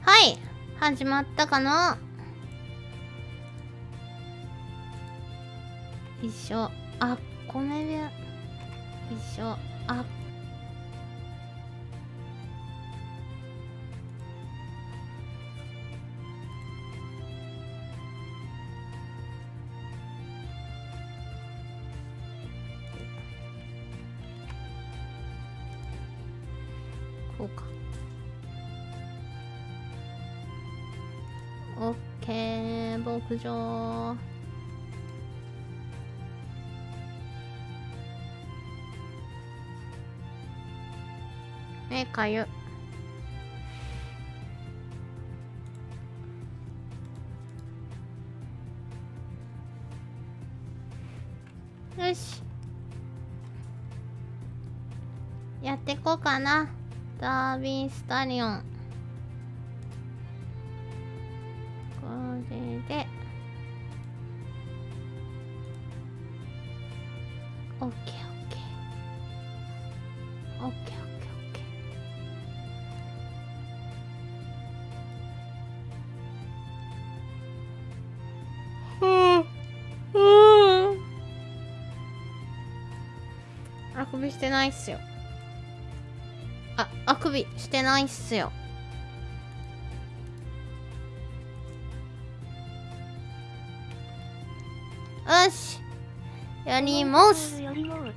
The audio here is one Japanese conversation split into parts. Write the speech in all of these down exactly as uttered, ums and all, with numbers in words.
はい始まったかな。一緒あ米部屋一緒あこうか。オッケー牧場目かゆ。よしやってこうかな。ダービースタリオンこれでオッケーオッケーオッケーオッケーオッケー。うんうんあくびしてないっすよ。あ、あくびしてないっすよ。よしやります。デ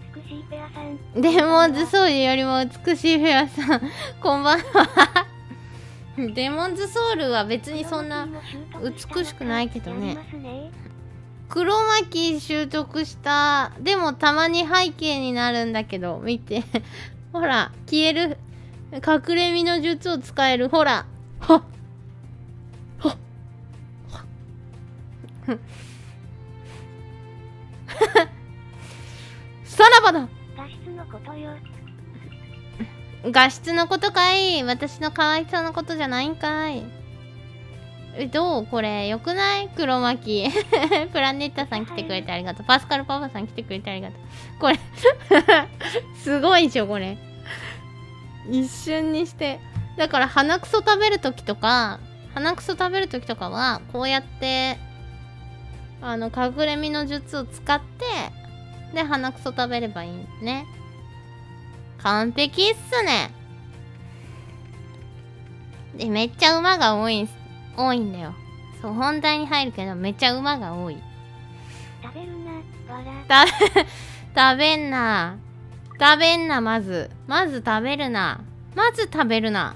モンズソウルよりも美しいフェアさんこんばんはデモンズソウルは別にそんな美しくないけどね。黒巻習得した。でもたまに背景になるんだけど見てほら消える隠れ身の術を使える。ほらはっはっさらばだ。 画質のことよ。 画質のことかい。私の可愛さのことじゃないんかい。えどうこれよくない。黒巻プラネッタさん来てくれてありがとう。パスカルパパさん来てくれてありがとう。これすごいでしょこれ。一瞬にしてだから鼻くそ食べるときとか鼻くそ食べるときとかはこうやってあの隠れ身の術を使ってで鼻くそ食べればいいね。完璧っすね。でめっちゃ馬が多いんす多いんだよ。そう本題に入るけどめっちゃ馬が多い。 食べるなわら食べんな食べんな。まずまず食べるなまず食べるな。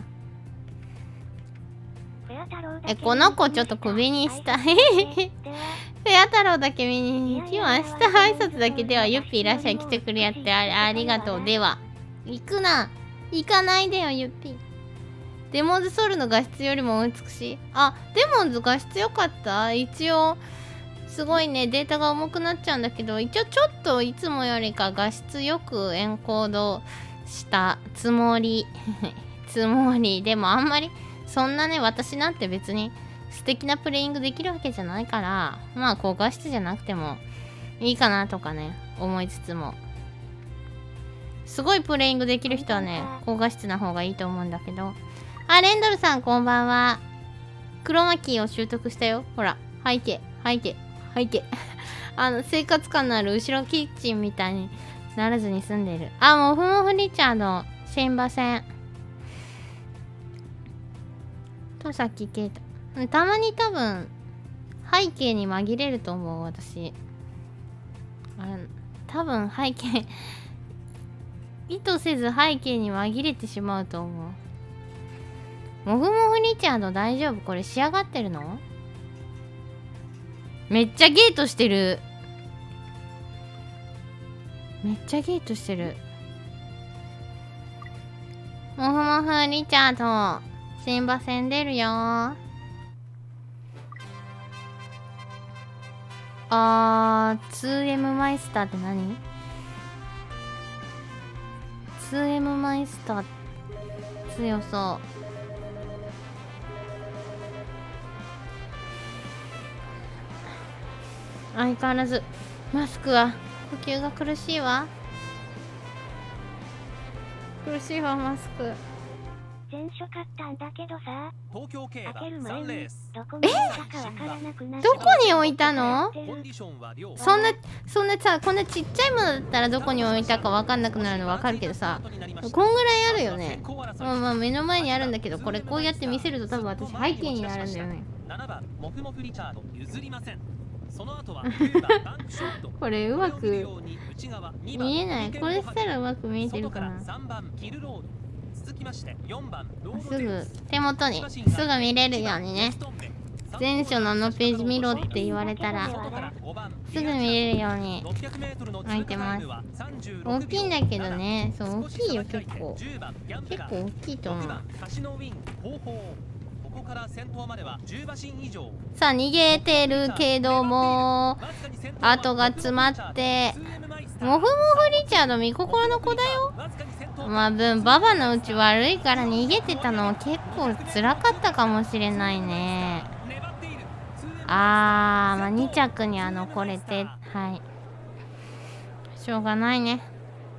えこの子ちょっと首にしたフェア太郎だけ見に今日明日挨拶だけではゆっぴいらっしゃい来てくれやってあありがとう。では行くな行かないでよゆっぴー。デモンズソウルの画質よりも美しい。あデモンズ画質良かった。一応すごいねデータが重くなっちゃうんだけど一応ちょっといつもよりか画質よくエンコードしたつもりつもりでもあんまりそんなね私なんて別に素敵なプレイングできるわけじゃないからまあ高画質じゃなくてもいいかなとかね思いつつもすごいプレイングできる人はね高画質な方がいいと思うんだけど。あレンドルさんこんばんは。黒巻を習得したよ。ほら背景背景背景あの生活感のある後ろキッチンみたいにならずに済んでいる。あもふもふリチャード新馬戦とさっき聞いた。たまに多分背景に紛れると思う私。あれ多分背景意図せず背景に紛れてしまうと思う。もふもふリチャード大丈夫。これ仕上がってるの。めっちゃゲートしてる。めっちゃゲートしてる。もふもふリチャード新馬戦出るよー。あー ツーエム マイスターって何？ ツーエム マイスター強そう。相変わらずマスクは呼吸が苦しいわ。苦しいわマスク。 前書買ったんだけどさ、 東京競馬開ける前さんレーにス。 どこに置いたかわからなくなっどこに置いたの？ コンディションは良。 そんなそんなさ、こんなちっちゃいものだったらどこに置いたかわかんなくなるのわかるけどさ、こんぐらいあるよね。まあまあ目の前にあるんだけど、これこうやって見せると多分私背景になるんだよね。 ななばんモフモフリチャード譲りません。その後はきゅうばんバンクショット。 これうまく見見えない。これしたらうまく見えてる外からかな。 さんばんキルロード。続きましてよんばんロードすテウぐ手元にすぐ見れるようにね。前書のあのページ見ろって言われたらすぐ見れるように開いてます。大きいんだけどね。そう、大きいよ結構。結構大きいと思う。さあ逃げてるけども後が詰まってモフモフリチャード見心の子だよ。まあ分ババのうち悪いから逃げてたの結構辛かったかもしれないね。あー、まあに着には残れて、はいしょうがないね。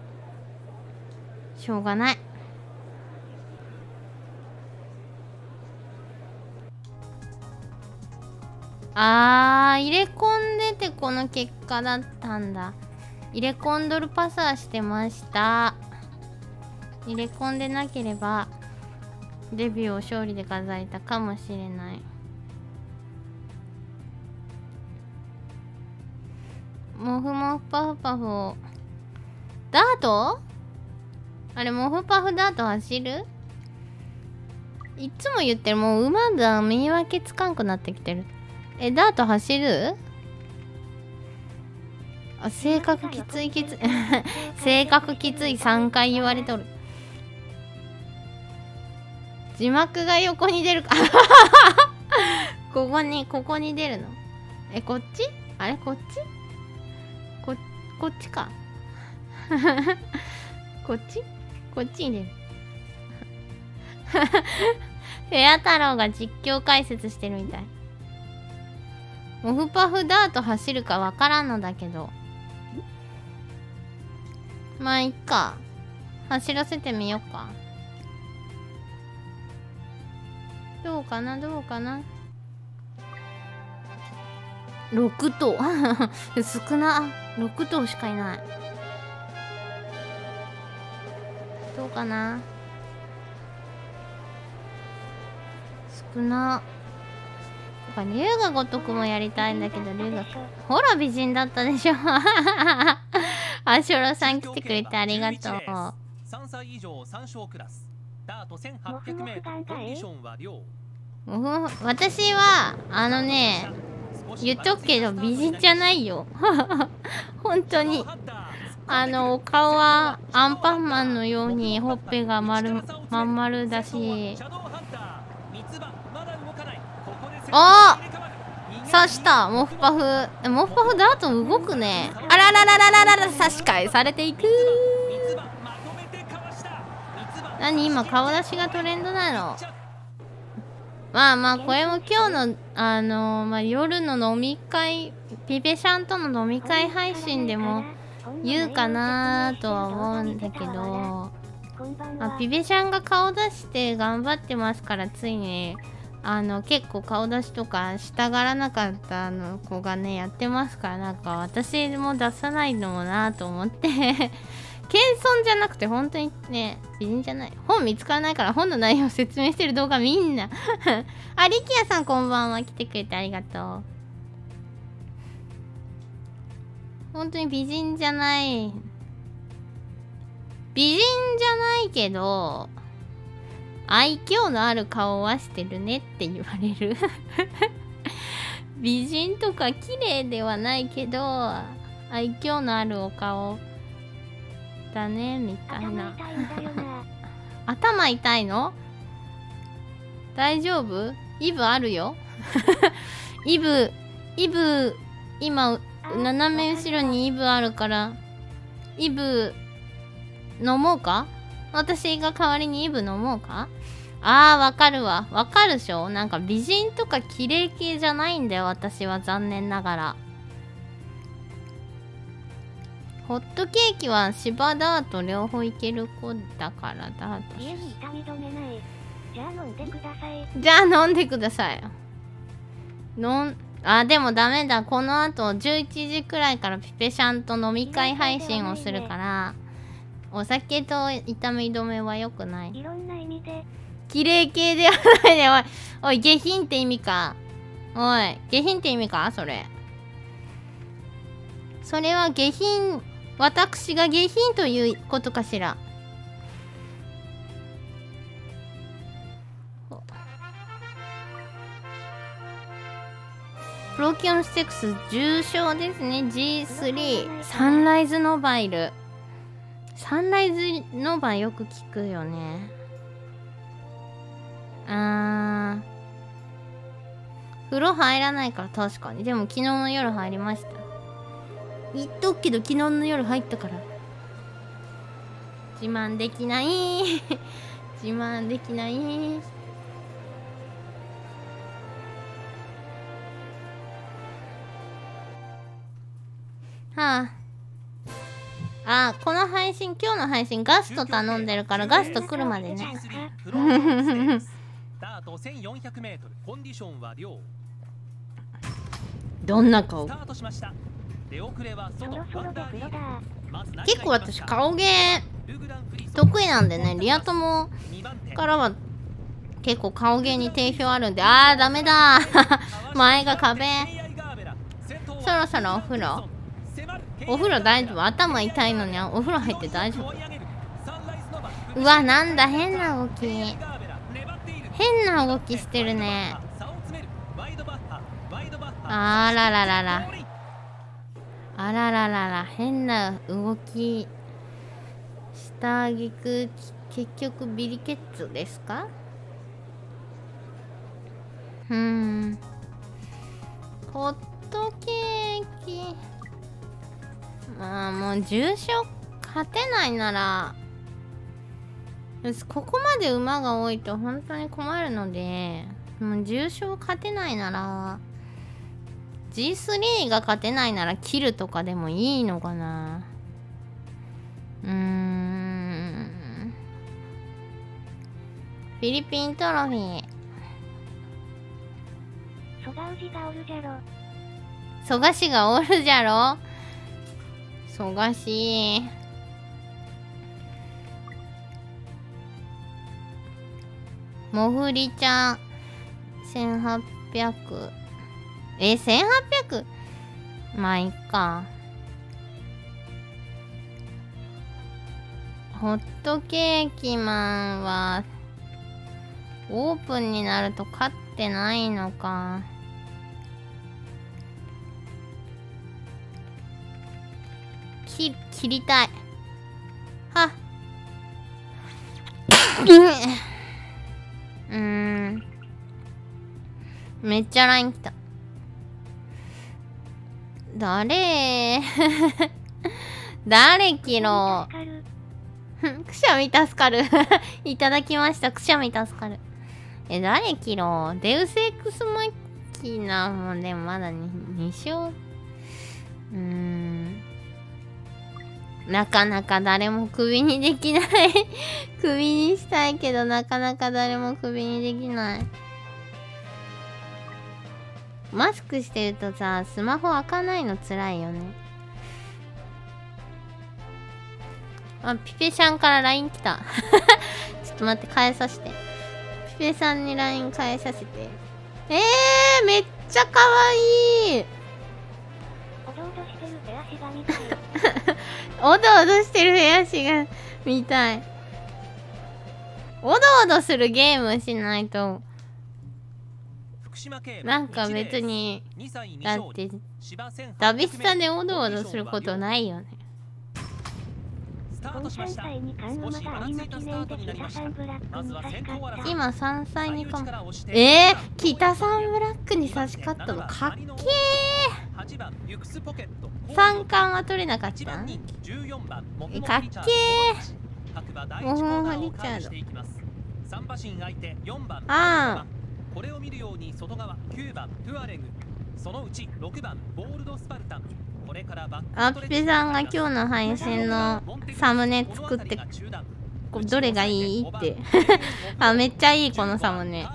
しょうがない。あー、入れ込んでてこの結果だったんだ。入れ込んどるパスはしてました。入れ込んでなければデビューを勝利で飾れたかもしれない。モフモフパフパフをダートあれモフパフダート走る？いつも言ってる。もう馬が見分けつかんくなってきてる。え、ダート走る？あ、性格きついきつい性格きついさんかい言われとる。字幕が横に出るかここにここに出るの？え、こっち？あれこっち？ここっちかこっち？こっちに出るフェア太郎が実況解説してるみたい。モフパフダート走るかわからんのだけど、まあいっか、走らせてみよっか。どうかなどうかな。ろく頭少な。ろく頭しかいない。どうかな。少な。龍が如くもやりたいんだけど、龍がほら美人だったでしょアショロさん来てくれてありがとう。 さんさい以上さん勝クラスダート せんはっぴゃくメートルコンディションは良。 私はあのね言っとくけど美人じゃないよ本当に。あのお顔はアンパンマンのようにほっぺが丸まん丸だし。あー、刺したモフパフ。モフパフダート動くね。あららららららら、差し替えされていく。何今顔出しがトレンドなの？まあまあこれも今日のあのー、まあ夜の飲み会、ピペシャンとの飲み会配信でも言うかなとは思うんだけど、まあ、ピペシャンが顔出して頑張ってますから、ついにあの結構顔出しとかしたがらなかったの子がねやってますから、なんか私も出さないのもなと思って謙遜じゃなくて本当にね美人じゃない。本見つからないから本の内容を説明してる動画みんなあ、リキヤさんこんばんは。来てくれてありがとう。本当に美人じゃない。美人じゃないけど愛嬌のある顔はしてるねって言われる美人とか綺麗ではないけど愛嬌のあるお顔だねみたいな頭痛いの？大丈夫？イブあるよイブイブ今斜め後ろにイブあるからイブ飲もうか？私が代わりにイブ飲もうか？あーわかるわ。わかるでしょ？なんか美人とか綺麗系じゃないんだよ私は、残念ながら。ホットケーキは芝ダート両方いける子だからダート。 家に痛み止めない。 じゃあ飲んでください。 じゃあ飲んでください。のんあでもダメだ。この後じゅういちじくらいからピペシャンと飲み会配信をするから、お酒と痛み止めは良くない。 いろんな意味で綺麗系ではないで。おいおい、下品って意味か。おい下品って意味か。それそれは下品、私が下品ということかしら。プロキオンステックス重賞ですね。 ジースリー サンライズノバイル。サンライズノバよく聞くよね。あー風呂入らないから確かに。でも昨日の夜入りました。言っとくけど昨日の夜入ったから自慢できない自慢できない。はああ、この配信、今日の配信ガスト頼んでるからガスト来るまでね。 スタートせんよんひゃくメートル、コンディションは良。 どんな顔。 スタートしました。出遅れは外。 そろそろドクロだ。 結構私顔芸得意なんでね。リア友からは結構顔芸に定評あるんで。あーダメだ前が壁。そろそろお風呂。お風呂大丈夫。頭痛いのにお風呂入って大丈夫。うわなんだ変な動き。変な動きしてるね。あららららあらららら変な動きしたあげく結局ビリケッツですか。うーんホットケーキ。まあもう重賞勝てないなら、ここまで馬が多いと本当に困るので、もう重賞勝てないなら ジースリー が勝てないなら切るとかでもいいのかな。うーんフィリピントロフィー。 蘇我氏がおるじゃろ。 蘇我氏がおるじゃろ。蘇我氏もふりちゃんせんはっぴゃく。えせんはっぴゃく。まあいっか。ホットケーキマンはオープンになると勝ってないのか。切, 切りたい。はっうーんめっちゃライン来た。誰誰キロくしゃみ助かるいただきました。くしゃみ助かる。え誰キロデウスエクスマキナもでもまだ に, に勝。うーんなかなか誰もクビにできないクビにしたいけどなかなか誰もクビにできない。マスクしてるとさスマホ開かないのつらいよね。あピペシャンから ライン 来たちょっと待って返させて。ピペさんに ライン 返させて。えー、めっちゃかわいい。 おどおどしてる手足が見たいおどおどしてる手足が見たい。おどおどするゲームしないとなんか別に。だってダビスタでおどおどすることないよね。今さんさいにかも。えー、北さんブラックに差し勝ったのかっけー。三冠は取れなかった。かっけー。モフモフリチャード。ああこれを見るように外側きゅうばんトゥアレグ、そのうちろくばんボールドスパルタン。これからバックあピペさんが今日の配信のサムネ作ってこどれがいいってあ、めっちゃいいこのサムネ。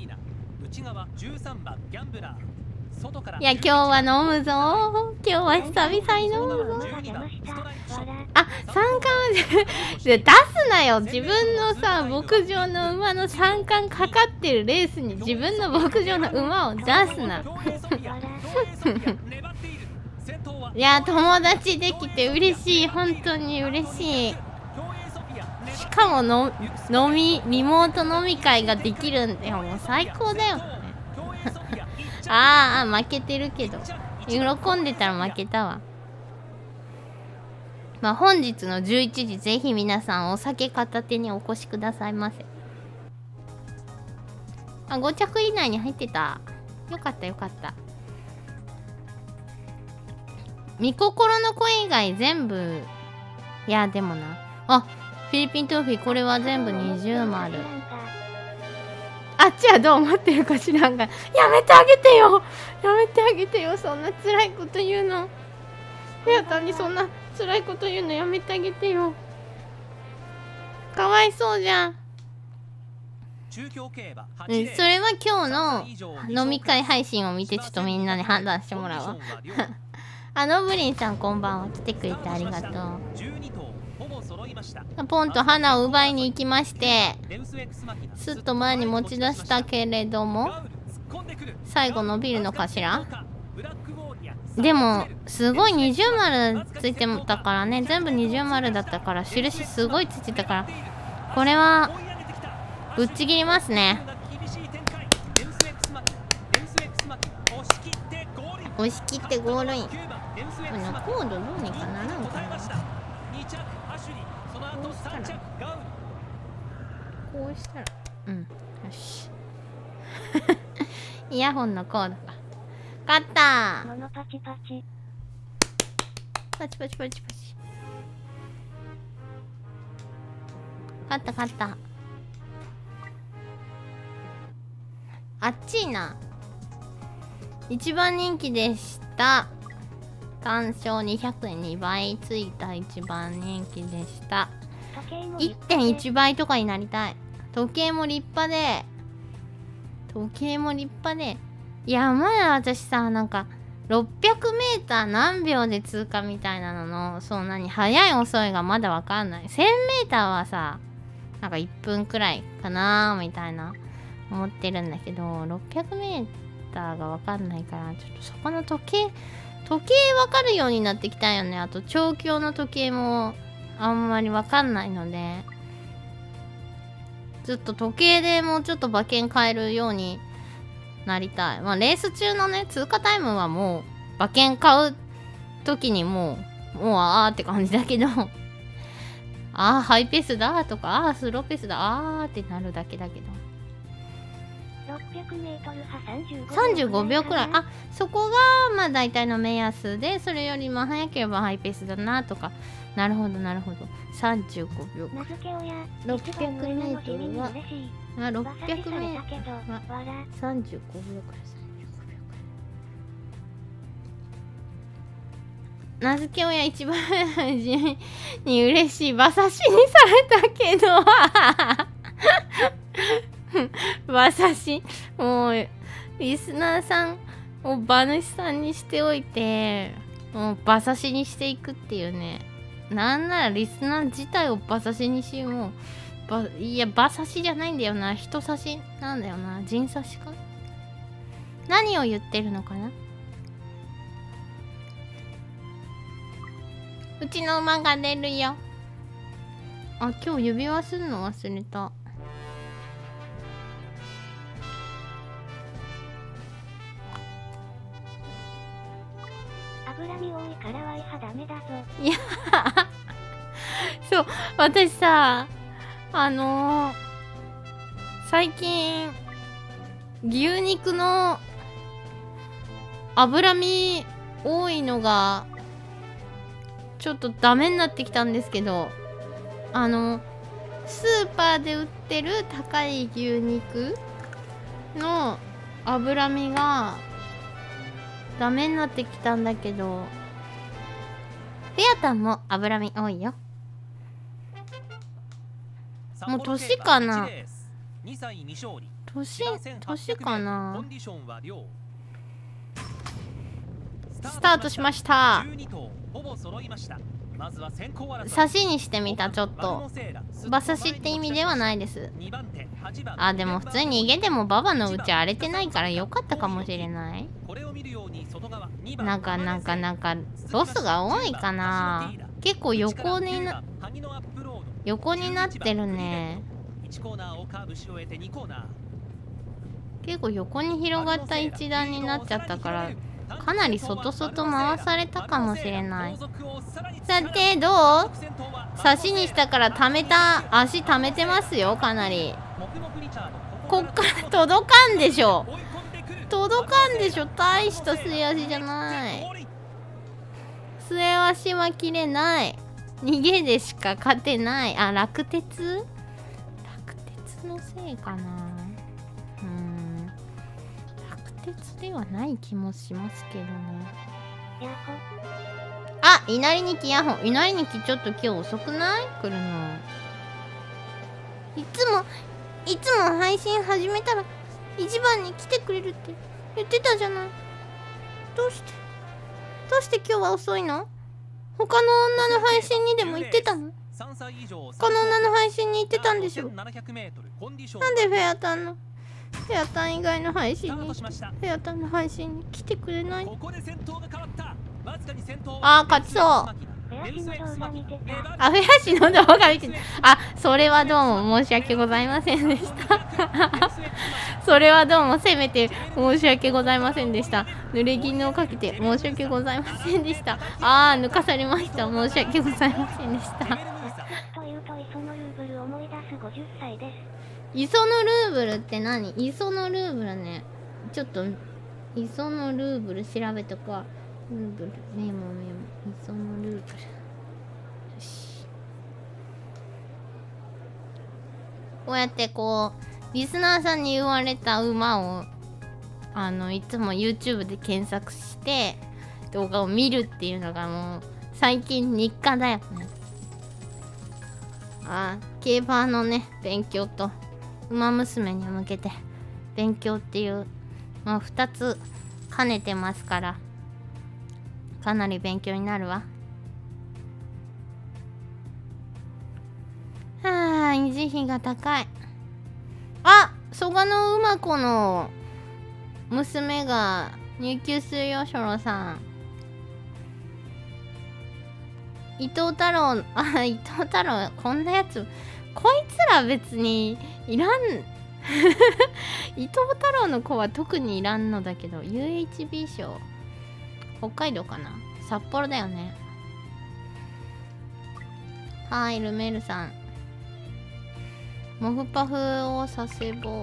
いや今日は飲むぞ。今日は久々に飲むぞ。あ、三冠で出すなよ。自分のさ牧場の馬の三冠かかってるレースに自分の牧場の馬を出すな。いや友達できて嬉しい。本当に嬉しい。しかもの飲みリモート飲み会ができるんだよ。もう最高だよね。あーあ負けてるけど喜んでたら負けたわ。まあ本日のじゅういちじぜひ皆さんお酒片手にお越しくださいませ。あ、ご着以内に入ってた。よかったよかった。見心の声以外全部。いやでもなあ、フィリピントーフィーこれは全部二重丸。あっちはどう思ってるか知らんが、やめてあげてよやめてあげてよ。そんな辛いこと言うの。フェアタンにそんな辛いこと言うのやめてあげてよ。かわいそうじゃん。うん、それは今日の飲み会配信を見てちょっとみんなに判断してもらうわ。あのブリンさんこんばんは。来てくれてありがとう。ポンと花を奪いに行きましてすっと前に持ち出したけれども最後伸びるのかしら。でもすごい二重丸ついてたからね。全部二重丸だったから印すごいついてたからこれはぶっちぎりますね。押し切ってゴールイン。これコードどうにかならんかな。こうしたらこうしたらうんよしイヤホンのコードか。勝ったー。パチパチパチパチパチパチ。勝った勝った。あっちいな。一番人気でした。単勝にひゃくえんにばいついた一番人気でした。いってんいちばいとかになりたい。時計も立派で時計も立派でいやまだ私さなんかろっぴゃくメーター何秒で通過みたいなののそんなに速い遅いがまだわかんない。せんメーターはさなんかいっぷんくらいかなーみたいな思ってるんだけどろっぴゃくメーターがわかんないからちょっとそこの時計時計わかるようになってきたよね。あと調教の時計もあんまりわかんないのでずっと時計でもうちょっと馬券買えるようになりたい。まあレース中のね通過タイムはもう馬券買う時にもうもうあーって感じだけどあーハイペースだとかあースローペースだあーってなるだけだけどろっぴゃくメートルはさんじゅうごびょうくらい。あ、そこがまあ大体の目安でそれよりも早ければハイペースだなとか。なるほどなるほど。さんじゅうごびょうろっぴゃくメートルはあろっぴゃくメートルはさんじゅうごびょうくらい。さんじゅうごびょうくらい。名付け親一番に嬉しい馬刺しにされたけど馬刺しもうリスナーさんを馬主さんにしておいてもう馬刺しにしていくっていうね。なんならリスナー自体を馬刺しにしよう。もういや馬刺しじゃないんだよな。人刺しなんだよな。人刺しか。何を言ってるのかな。うちの馬が出るよ。あ、今日指輪するの忘れた。 脂身多いからワイハダメだぞ。 いやそう私さあのー、最近牛肉の脂身多いのがちょっとダメになってきたんですけどあのスーパーで売ってる高い牛肉の脂身がダメになってきたんだけどフェアタンも脂身多いよ。 もう年かな。 にさい未勝利。 年年かな。 コンディションは良。 スタートしました。 じゅうに頭ほぼ揃いました。まずは先行争い。 差しにしてみた。ちょっと馬刺しって意味ではないです。あ、でも普通に逃げても馬場のうち荒れてないからよかったかもしれない。なんかなんかなんかロスが多いかな。結構横にな横になってるね。結構横に広がった一段になっちゃったからかなり外外回されたかもしれない。さてどう？差しにしたから溜めた足溜めてますよ。かなりこっから届かんでしょ。届かんでしょ。大した末足じゃない。末足は切れない。逃げでしか勝てない。あ、落鉄？落鉄のせいかな。うーん、落鉄ではない気もしますけどね。あ、稲荷日記ヤホン。稲荷日記ちょっと今日遅くない？来るの。いつもいつも配信始めたら一番に来てくれるって言ってたじゃない。どうしてどうして今日は遅いの？他の女の配信にでも行ってたの？他の女の配信に行ってたんでしょ。なんでフェアタンのフェアタン以外の配信にフェアタンの配信に来てくれない？あー、勝ちそう。あ、フェアシの動画見てた。あ、それはどうも申し訳ございませんでしたそれはどうもせめて申し訳ございませんでした。濡れ衣をかけて申し訳ございませんでした。あー、抜かされました。申し訳ございませんでした磯のルーブルって何？磯のルーブルね。ちょっと磯のルーブル調べとくわ。ルーブルメモメモ磯のルーブル。よし、こうやってこうリスナーさんに言われた馬をあのいつも YouTube で検索して動画を見るっていうのがもう最近日課だよね。あ、競馬のね勉強と馬娘に向けて勉強っていう、まあ、ふたつ兼ねてますからかなり勉強になるわ。はあ、維持費が高い。あ、蘇我の馬子の娘が入厩するよ、ショロさん。伊藤太郎、あ、伊藤太郎、こんなやつ、こいつら別にいらん。伊藤太郎の子は特にいらんのだけど、ユーエイチビー 賞。北海道かな？札幌だよね。はい、ルメールさん。モフパフをさせぼ。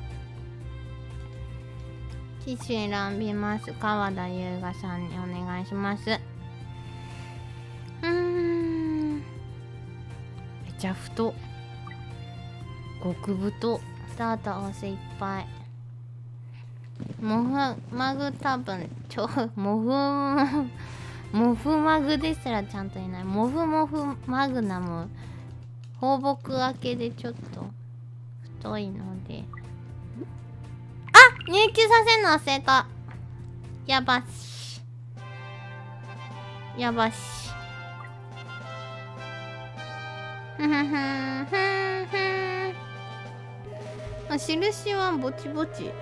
機種選びます。川田優雅さんにお願いします。うーん。めちゃ太。極太。スタート合わせいっぱい。モフマグ多分ちょモフモフマグですらちゃんといない。モフモフマグナム放牧明けでちょっと太いので、あ、入厩させるの忘れた。やばしやばしふふふんふんふん。あ、印はぼちぼち。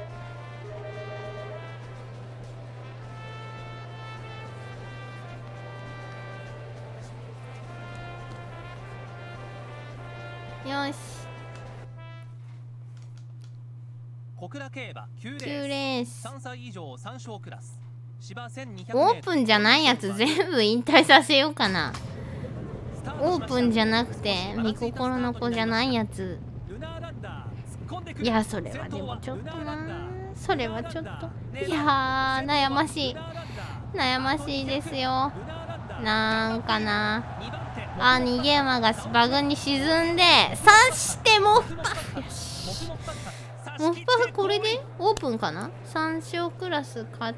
よし。 小倉競馬きゅうきゅうレース。 さんさい以上さん勝クラス。芝せんにひゃくオープンじゃないやつ全部引退させようかな。オープンじゃなくて見心の子じゃないやつ。いや、それはでもちょっとな。それはちょっと。いやー、悩ましい。悩ましいですよ。なんかな。あ、逃げ馬がバグに沈んで、刺してモフパフ。よし。モフパフこれでオープンかな？ さん 勝クラス買って。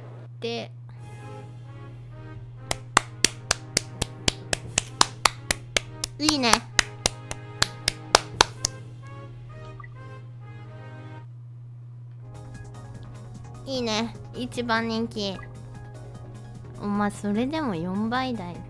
いいね。 いいね。一番人気。お前それでもよんばい台。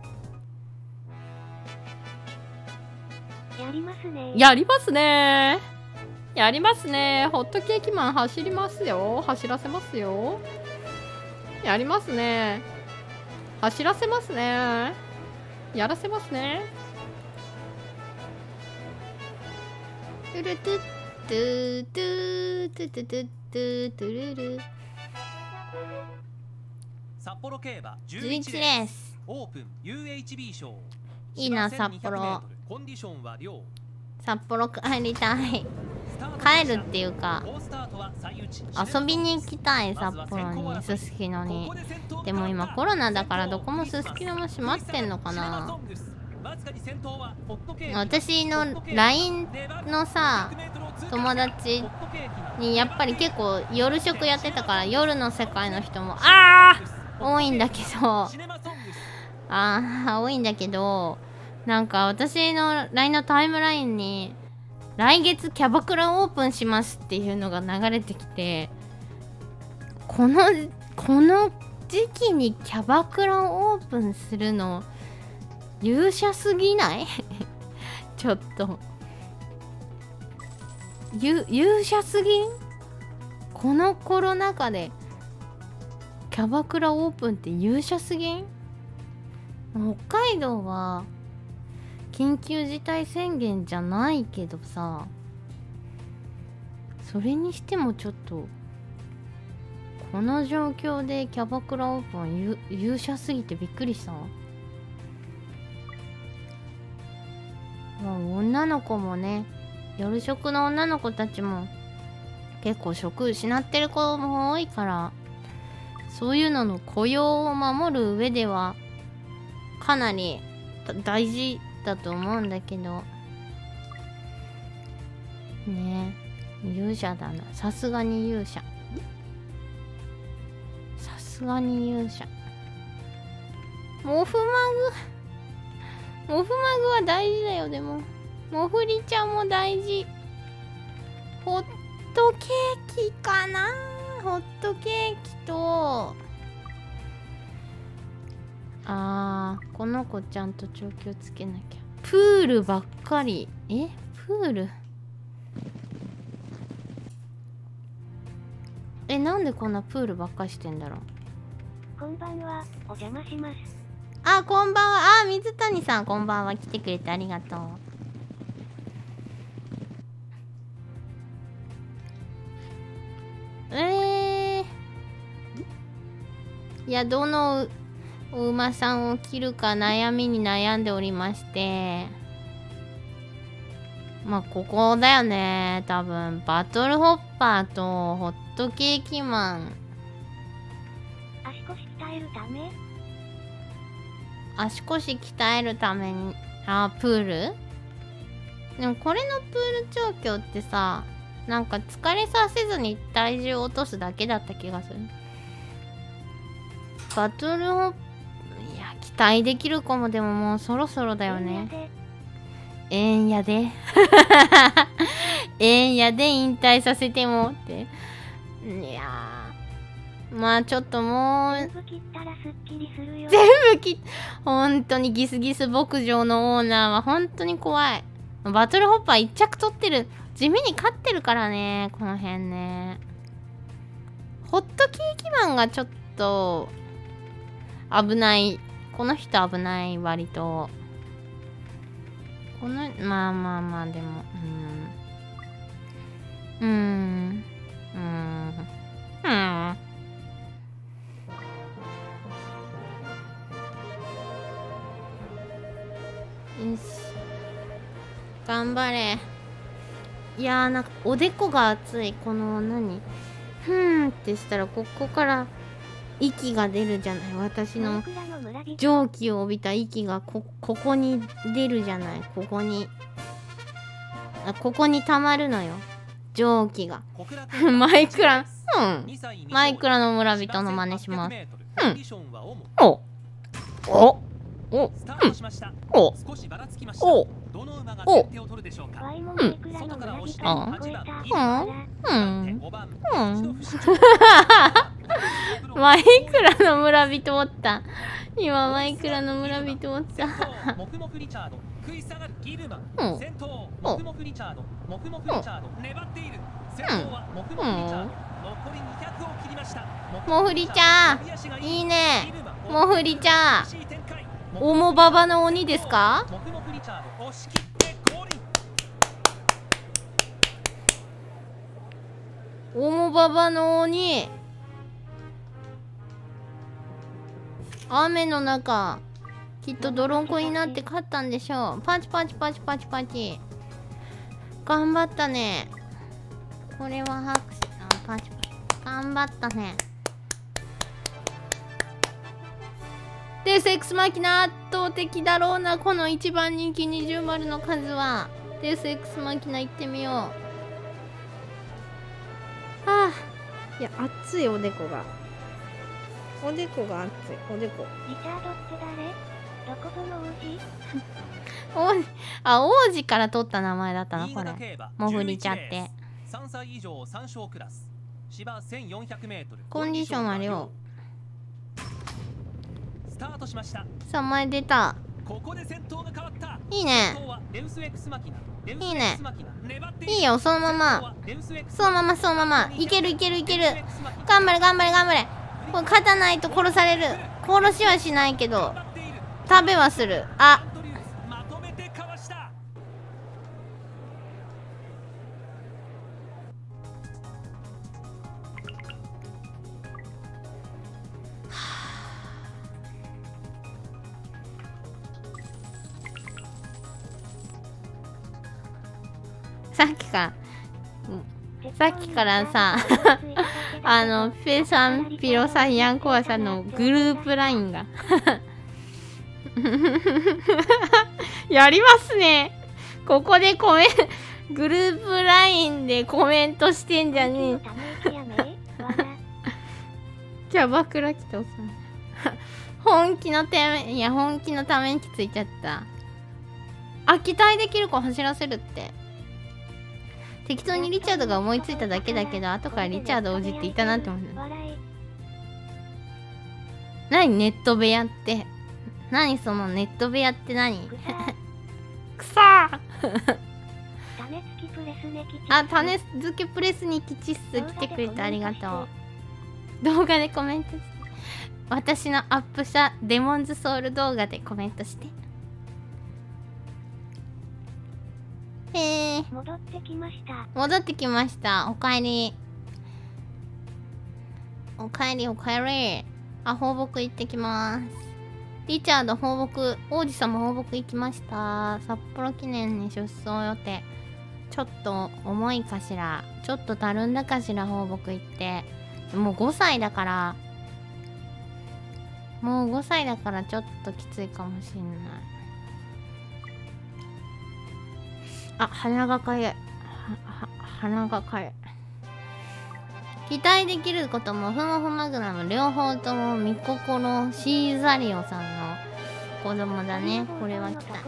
やりますね。 やりますねやりますね。ホットケーキマン走りますよ。走らせますよ。やりますね。走らせますね。やらせますね。 トゥルトゥットゥトゥトゥトゥトゥトゥトゥルル。 札幌競馬じゅうじゅういちいちレレース。 オープン ユーエイチビー 賞。 いいな札幌。 コンディションは良。 札幌帰りたい。帰るっていうか遊びに行きたい。札幌に、すすきのに。でも今コロナだからどこもすすきのも閉まってんのかな。私の ライン のさ友達にやっぱり結構夜食やってたから夜の世界の人もあー多いんだけどあー多いんだけどなんか私の ライン のタイムラインに来月キャバクラオープンしますっていうのが流れてきて、このこの時期にキャバクラオープンするの勇者すぎないちょっとゆ勇者すぎん。このコロナ禍でキャバクラオープンって勇者すぎん。北海道は緊急事態宣言じゃないけどさ、それにしてもちょっとこの状況でキャバクラオープンゆ勇者すぎてびっくりした。まあ女の子もね、夜食の女の子たちも結構職失ってる子も多いから、そういうのの雇用を守る上ではかなり大事だと思うんだけどね。え勇者だな、さすがに勇者、さすがに勇者。モフマグモフマグは大事だよ。でもモフリちゃんも大事。ホットケーキかな。ホットケーキとあーこの子ちゃんと調教つけなきゃ。プールばっかり。えプールえなんでこんなプールばっかりしてんだろう。 こんばんは、お邪魔します。 あこんばんは。あ水谷さんこんばんは。来てくれてありがとう。えー、いやどのお馬さんを切るか悩みに悩んでおりまして、まあここだよね多分。バトルホッパーとホットケーキマン。 足腰鍛えるため足腰鍛えるためにあプール。でもこれのプール調教ってさ、なんか疲れさせずに体重を落とすだけだった気がする。バトルホッいや期待できる子もでももうそろそろだよね。ええんやでええんやで引退させてもって。いやーまあちょっともう全部切ったらすっきりするよ。 全部切っ本当にギスギス牧場のオーナーは本当に怖い。バトルホッパー一着取ってる。地味に勝ってるからねこの辺ね。ホットケーキマンがちょっと危ない。この人危ない割と。このまあまあまあでもうんうんうんうんよし頑張れ。いやーなんかおでこが熱い。この何ふーんってしたらここから息が出るじゃない。私の蒸気を帯びた息がこここに出るじゃない。ここにあここに溜まるのよ蒸気がマイクラうんマイクラの村人の真似します。うんおおおおうんおお馬が先手を取るでしょうか。 ワイもマイクラの外から押して村人はちばん聞こえイルマ、 うんごばんうん一度不死鳥マイクラの村人おった。今マイクラの村人おった。 モフモフリチャード食い下がるイルマ、 うん先頭モフモフリチャードモフモフリチャード粘っている。先頭はモフモフリチャード、残りにひゃくを切りました。 モフリチャーいいね。モフリチャーオモババの鬼ですか？ モフモフリチャード押し切ってゴールイン。 オモババの鬼。雨の中きっと泥んこになって勝ったんでしょう。パチパチパチパチパチ。頑張ったね。これは拍手。あ、パチパチ。頑張ったね。デスエクスマキナ圧倒的だろうな。この一番人気二重丸の数は。デスエクスマキナ行ってみよう。はあ。いや、熱いおでこが。おでこが熱い。おでこ。 リチャードって誰？どこぞの王子？ 王子、あ、王子から取った名前だったな、これ。モフリチャって。 さんさい以上さん勝クラス。芝せんよんひゃくメートル。 コンディションは量。 スタートしました。 さんまい出た。 ここで先頭が変わった。 いいね。いいね。いいよ、そのまま。そのまま、そのまま。いけるいけるいける。頑張れ頑張れ頑張れ。これ勝たないと殺される。殺しはしないけど食べはする。あ、さっきかさっきからさあのペさんピロさんヤンコアさんのグループラインがやりますね。ここでコメングループラインでコメントしてんじゃねえ。キャバクラキトさん本気のためいや本気のため息ついちゃった。あ、期待できる子走らせるって。適当にリチャードが思いついただけだけど後からリチャード王子って言ったなって思った。何ネット部屋って。何そのネット部屋って何くそーあ、種付けプレスに吉っす。来てくれてありがとう。動画でコメントして。私のアップしたデモンズソウル動画でコメントして。へえ。 戻ってきました。 戻ってきました。おかえり。おかえりおかえり。あ、放牧行ってきます。リチャード放牧、王子様放牧行きました。札幌記念に出走予定。ちょっと重いかしら。ちょっとたるんだかしら、放牧行って。もうごさいだから。もうごさいだからちょっときついかもしんない。あ、鼻がかゆい。は、は、鼻がかゆい。期待できることもふもふマグナム両方ともミココロシーザリオさんの子供だね。これは来た。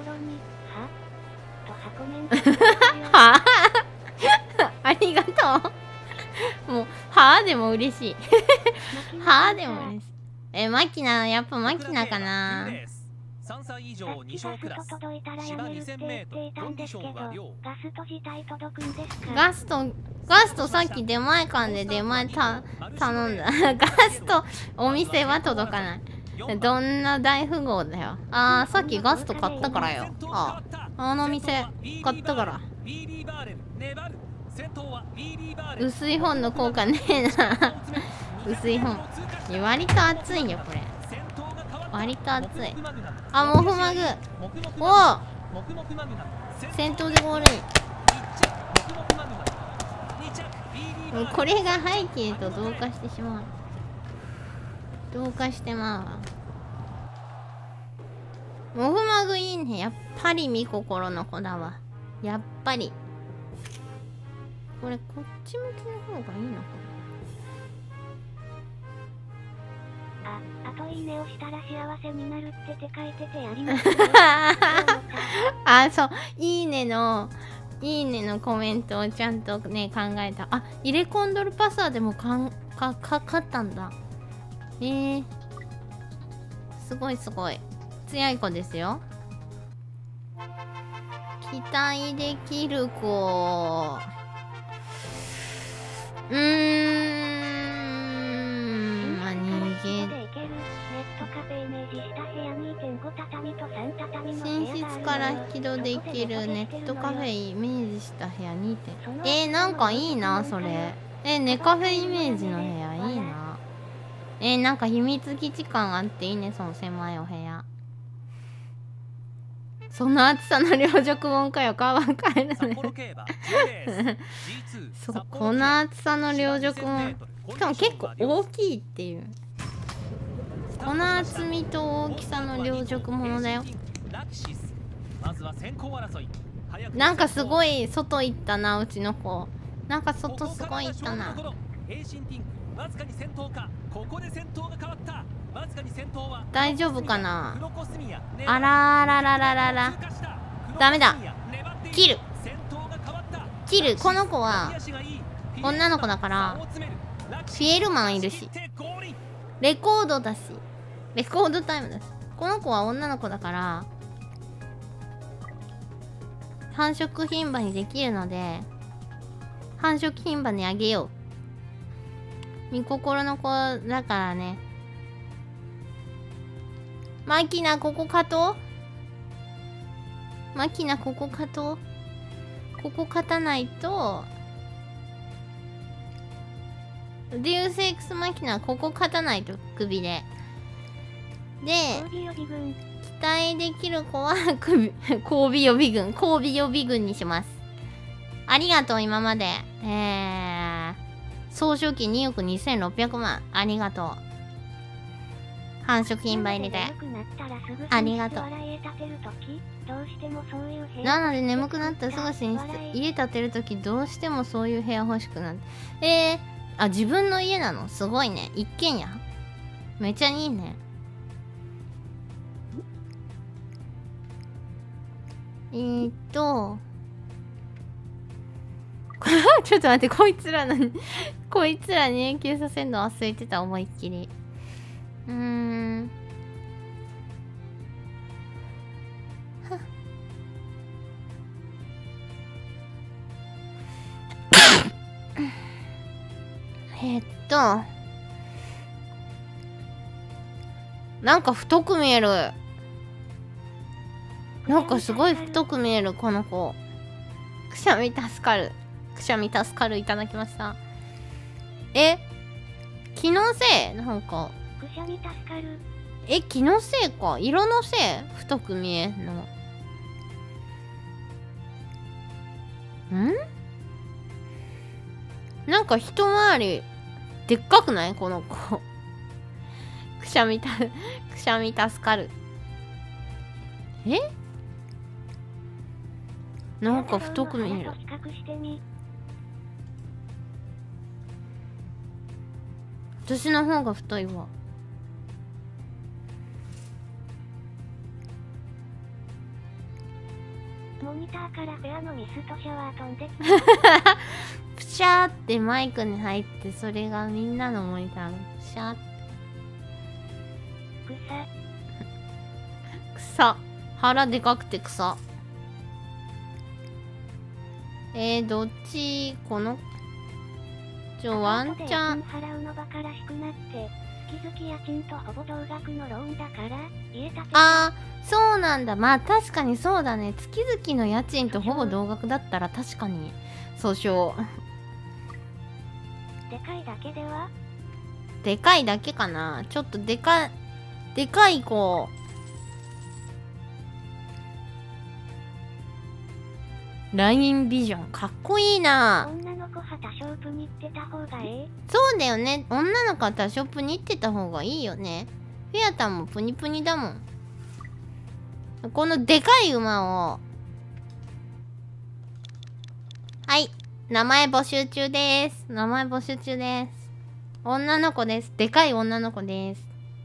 はありがとう。もう、はあでも嬉しい。はあでも嬉しい。え、マキナ、やっぱマキナかな。 さんさい以上に勝クラス。芝にせんメートル、コンディションは良。 ガスト自体届くんですか？ ガスト、ガストさっき出前館で出前た頼んだ。ガストお店は届かない。どんな大富豪だよ。あー、さっきガスト買ったからよ。ああ、あの店買ったから。薄い本の効果ねえな。薄い本。割と熱いよこれ。割と熱い。あ、モフマグ。おお、先頭でゴールイン。もうこれが背景と同化してしまう。同化してまうわ。モフマグいいね。やっぱり見心の子だわ。やっぱり。これこっち向きの方がいいのかな。 あ、あといいねをしたら幸せになるってて書いててやりますね。 あ、そう、いいねの、いいねのコメントをちゃんとね、考えた。あ、入れ込んどるパスワでもかん、か、かかったんだ。えー。すごいすごい。強い子ですよ。期待できる子。うーん。まあ、逃げ。寝室から引き戸できるネットカフェイメージした部屋にてん。えー、なんかいいな、それ。えー、ネカフェイメージの部屋いいな。えー、なんか秘密基地感あっていいね、その狭いお部屋。その暑さの両辱門かよ、カバン帰るね。そう、この暑さの両辱門。しかも結構大きいっていう。この厚みと大きさの両辱物だよ。なんかすごい外行ったな、うちの子。なんか外すごい行ったな。大丈夫かな。あらららららら。ダメだ。切る。切る。この子は女の子だから、フィエルマンいるし、レコードだし、レコードタイムだし。この子は女の子だから、繁殖牝馬にできるので、繁殖牝馬にあげよう。見心の子だからね。マキナ、ここ勝とう。マキナ、ここ勝とう。ここ勝たないと、デュース X マキナ、ここ勝たないと首で。で、期待できる子は首、交尾予備軍、交尾予備軍にします。ありがとう、今まで。えー、総書記におくにせんろっぴゃくまん。ありがとう。繁殖牝馬入れて。ありがとう。なので眠くなったらすぐ寝室。家建てるときどうしてもそういう部屋欲しくなる。えー、あ、自分の家なの？すごいね。一軒家。めっちゃいいね。えーっと。ちょっと待って、こいつらの、こいつらに永久させるの忘れてた、思いっきり。うーん。えっと。なんか太く見える。なんかすごい太く見える、この子。くしゃみ助かる。くしゃみ助かるいただきました。え？気のせい？なんか。 くしゃみ助かる。 え、気のせいか。色のせい？太く見えんの。ん？なんか一回りでっかくない？この子。くしゃみた、くしゃみ助かる。え？なんか太く見える。私の方が太いわ。 モニターから部屋のミスとシャワー飛んできた。 プシャーってマイクに入って、それがみんなのモニターのプシャーって。草。草。腹でかくて草。えー、どっち、この、ちょ、ワンチャン。 払うのバカらしくなって、月々家賃とほぼ同額のローンだから、家建て。 あー、そうなんだ。まあ確かにそうだね。月々の家賃とほぼ同額だったら確かに、そうしよう。でかいだけでは？ でかいだけかな。ちょっとでか、でかい子。ラインビジョンかっこいいな。 女の子は多ショップに行ってた方がええ。 そうだよね。女の子は多ショップに行ってた方がいいよね。フィアタンもプニプニだもん。このでかい馬を、はい、名前募集中です。名前募集中です。女の子です。でかい女の子です。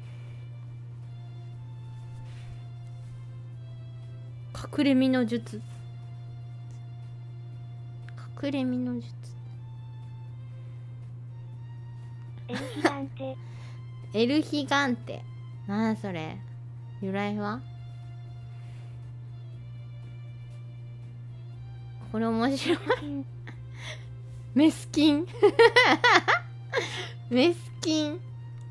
隠れ身の術。隠れ身の術。 エルヒガンテ。 エルヒガンテ。なんそれ。由来は？これ面白い。メスキン。メスキン。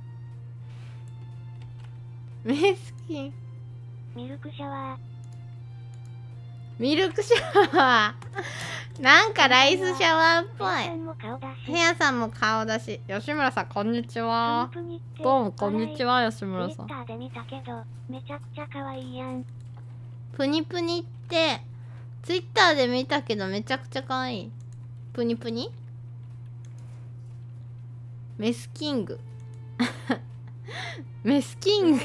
メスキン。 ミルクシャワー。 ミルクシャワー。なんかライスシャワーっぽい。ヘアさんも顔出し。吉村さん、こんにちは。どうも、こんにちは、吉村さん。プニプニって、ツイッターで見たけどめちゃくちゃ可愛い。プニプニメスキング。メスキング。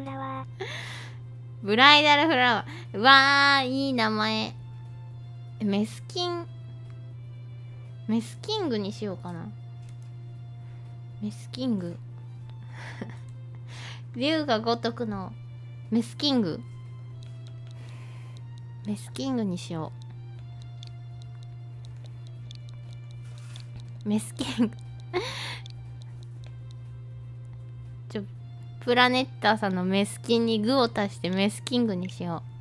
ブライダルフラワー。うわー、いい名前。メスキン。メスキングにしようかな。メスキング。龍が如くのメスキング。メスキングにしよう。メスキング。ちょ、プラネッターさんのメスキンに具を足してメスキングにしよ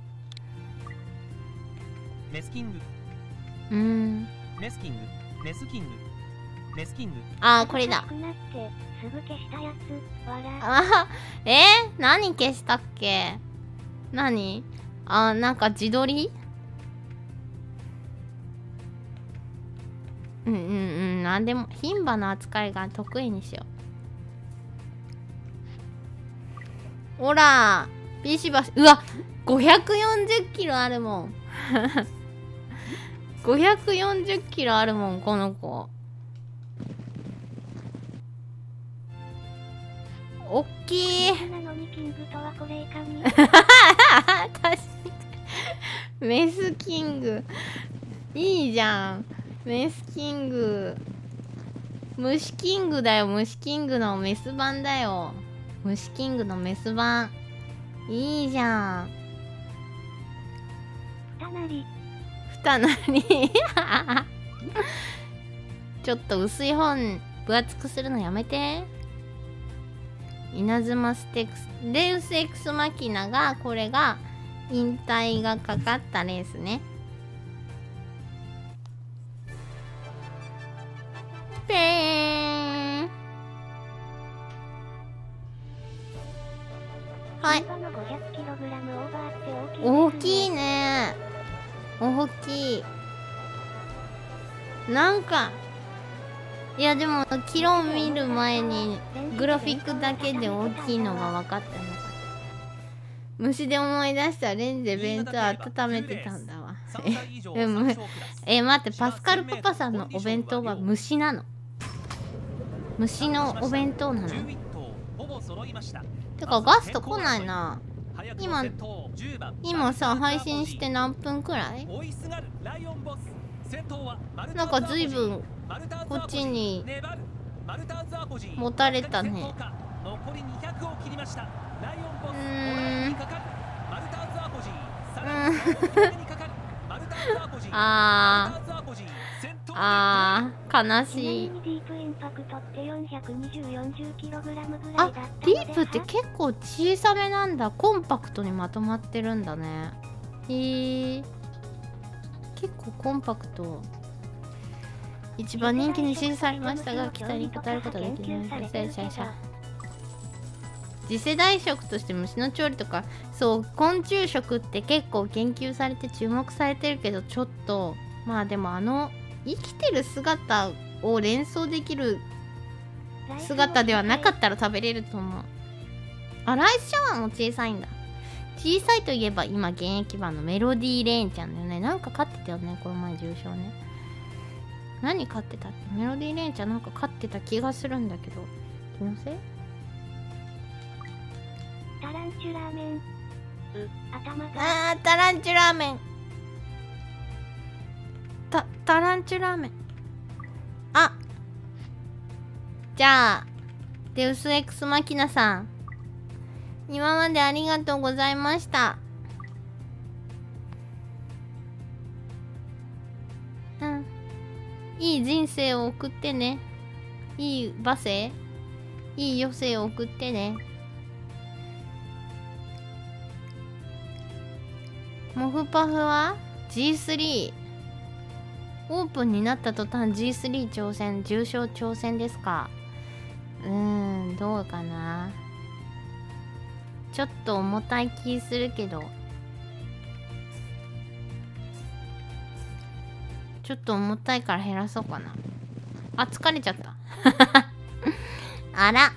う。メスキング。 うーん。 メスキング。メスキング。メスキング。 あー、これだ。あー、えー、何消したっけ？何？あー、なんか自撮り？うんうんうん、なんでも牝馬の扱いが得意にしよう。ほらビシバシ、うわごひゃくよんじゅっキロあるもん。ごひゃくよんじゅっキロあるもん、この子。おっきい。メスキングいいじゃん。メスキング、虫キングだよ。虫キングのメス版だよ。虫キングのメス版いいじゃん。 ふたなりふたなりちょっと薄い本分厚くするのやめて。稲妻ステックスデウスエクスマキナが、これが引退がかかったレースね。ペーン。はい。大きいね。大きい。なんか、いやでもキロ見る前にグラフィックだけで大きいのが分かったのか。虫で思い出した。レンジで弁当温めてたんだわ。え、むえ、待って、パスカルパパさんのお弁当は虫なの？虫のお弁当なの？てかガスト来ないな。今、今さ、配信して何分くらい？なんか随分こっちに持たれたね。うーん。あーあー悲しい。あ、ディープって結構小さめなんだ。コンパクトにまとまってるんだね。へえ、結構コンパクト。一番人気に支持されましたが期待に応えることができない。次世代食として虫の調理とか、そう昆虫食って結構研究されて注目されてるけど、ちょっとまあでもあの生きてる姿を連想できる姿ではなかったら食べれると思う。あ、ライスシャワーも小さいんだ。小さいといえば今現役版のメロディーレーンちゃんだよね。なんか勝ってたよね、この前重賞ね。何勝ってたって、メロディーレーンちゃんなんか勝ってた気がするんだけど、気のせい？ タランチュラーメン。う、頭が。 あー、タランチュラーメン。た、タランチュラーメン。あ、じゃあ、デウスエクスマキナさん。今までありがとうございました。 いい人生を送ってね。いい馬生、いい余生を送ってね。モフパフは ジースリー オープンになった途端 ジースリー 挑戦、重賞挑戦ですか。うーん、どうかな。ちょっと重たい気するけど、ちょっと重たいから減らそうかな。あ、疲れちゃったあら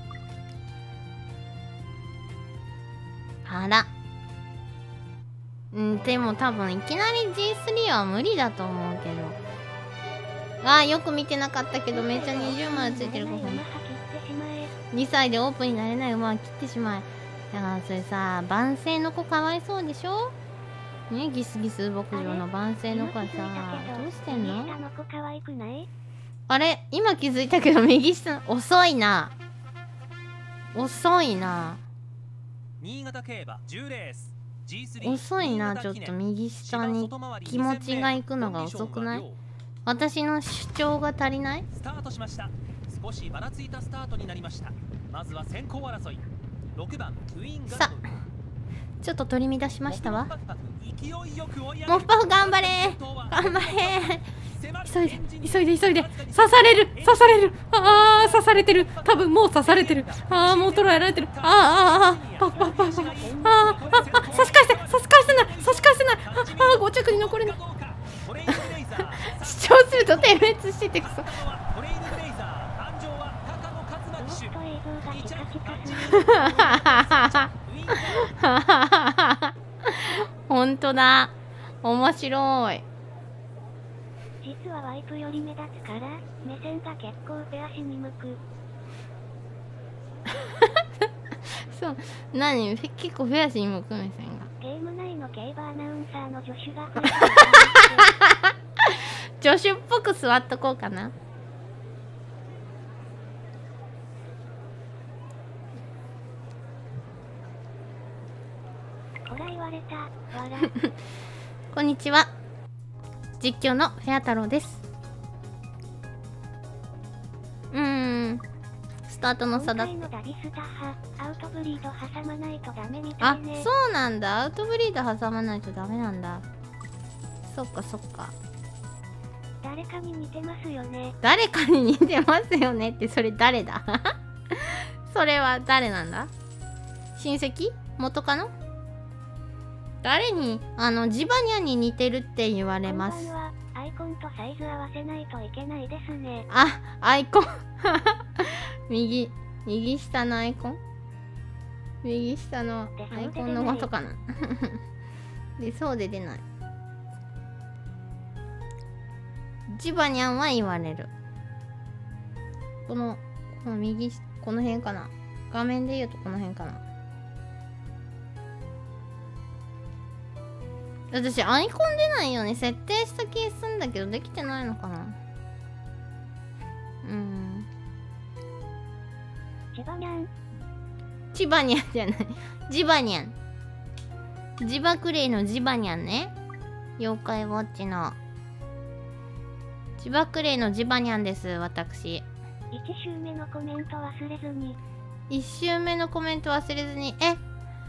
あら、うん、でも多分いきなり ジースリー は無理だと思うけど。あー、よく見てなかったけどめっちゃにじゅうまいついてる。にさいでオープンになれない馬は切ってしまえ。だからそれさ、番生の子かわいそうでしょね、ギスギス牧場の番生の子はさ、どうしてんの？あれ、今気づいたけど右下遅いな。遅いな。 新潟競馬じゅうレース ジースリー遅いな。ちょっと右下に気持ちがいくのが遅くない？私の主張が足りない？ スタートしました。少しばらついたスタートになりました。まずは先行争い。ろくばんクイーンガさあ、ちょっと取り乱しましたわ。 モモフパフ頑張れ頑張れ。急いで急いで急いで。刺される刺される。ああ刺されてる。多分もう刺されてる。ああもう捉えられてる。ああああパフパフパフパフ。あああ差し返して差し返してない差し返してない。ああご着に残れない主張すると点滅しててくそほんとだ、面白い。 実はワイプより目立つから目線が結構ペアシに向くそう、何結構フェアシに向く目線が。 ゲーム内の競馬アナウンサーの助手が助手っぽく座っとこうかな。 ほら言われたわらこんにちは、実況のフェア太郎です。うーん、スタートの差だって。 今回のダディスタ派アウトブリード挟まないとダメみたあいね。、 そうなんだ。アウトブリード挟まないとダメなんだ。そっかそっか。 誰かに似てますよね。 誰かに似てますよねってそれ誰だそれは誰なんだ？親戚？元カノ？誰に？あのジバニャに似てるって言われます。 こんばんは。アイコンとサイズ合わせないといけないですね。 あ、アイコン右右下のアイコン右下のアイコンのことかなで、そうで出ない。ジバニャンは言われる。このこの右この辺かな。画面で言うとこの辺かな。私アイコン出ないよね。設定した気すんだけどできてないのかな。うん。 ジバニャン。 ジバニャンじゃない。ジバニャン。ジバクレイのジバニャンね。妖怪ウォッチの。ジバクレイのジバニャンです、私。 いち周目のコメント忘れずに。 いち周目のコメント忘れずに。え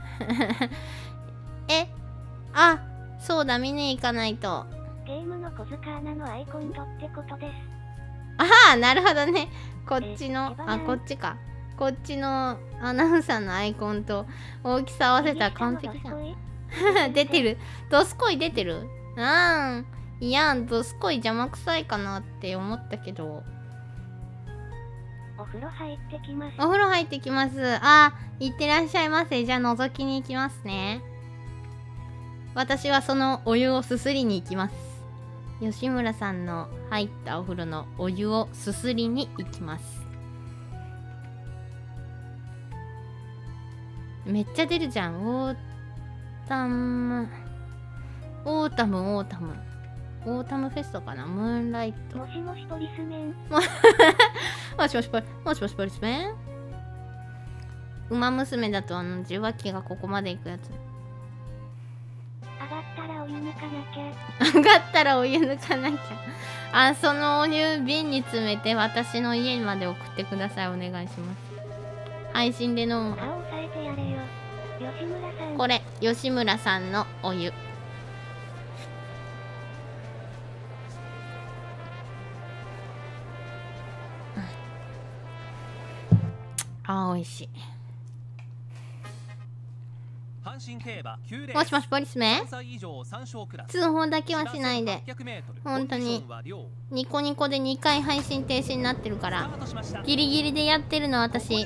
えあ、そうだ、見に行かないと。 ゲームの小塚アナのアイコンとってことです。 ああ、なるほどね。こっちの、あ、こっちか。こっちのアナウンサーのアイコンと大きさ合わせたら完璧じゃん。出てる。ドスコイ出てる。あーん。いやん、ドスコイ邪魔くさいかなって思ったけど。 お風呂入ってきます。 お風呂入ってきます。あー、いってらっしゃいませ。じゃあ覗きに行きますね。私はそのお湯をすすりに行きます。吉村さんの入ったお風呂のお湯をすすりに行きます。めっちゃ出るじゃん。オータムオータムオータムオータムフェストかな。ムーンライト。 もしもしポリスメン。 もしもしポリもしもしポリスメン。馬娘だとあの受話器がここまで行くやつ。 上がったらお湯抜かなきゃ。 上がったらお湯抜かなきゃ。 あ、そのお湯瓶に詰めて私の家まで送ってください。お願いします。配信で飲む。 顔押さえてやれよ。吉村さん。 これ吉村さんのお湯。あ、美味しい。もしもし、ポリスメ？通報だけはしないで。本当にニコニコでにかい配信停止になってるから、ギリギリでやってるの私。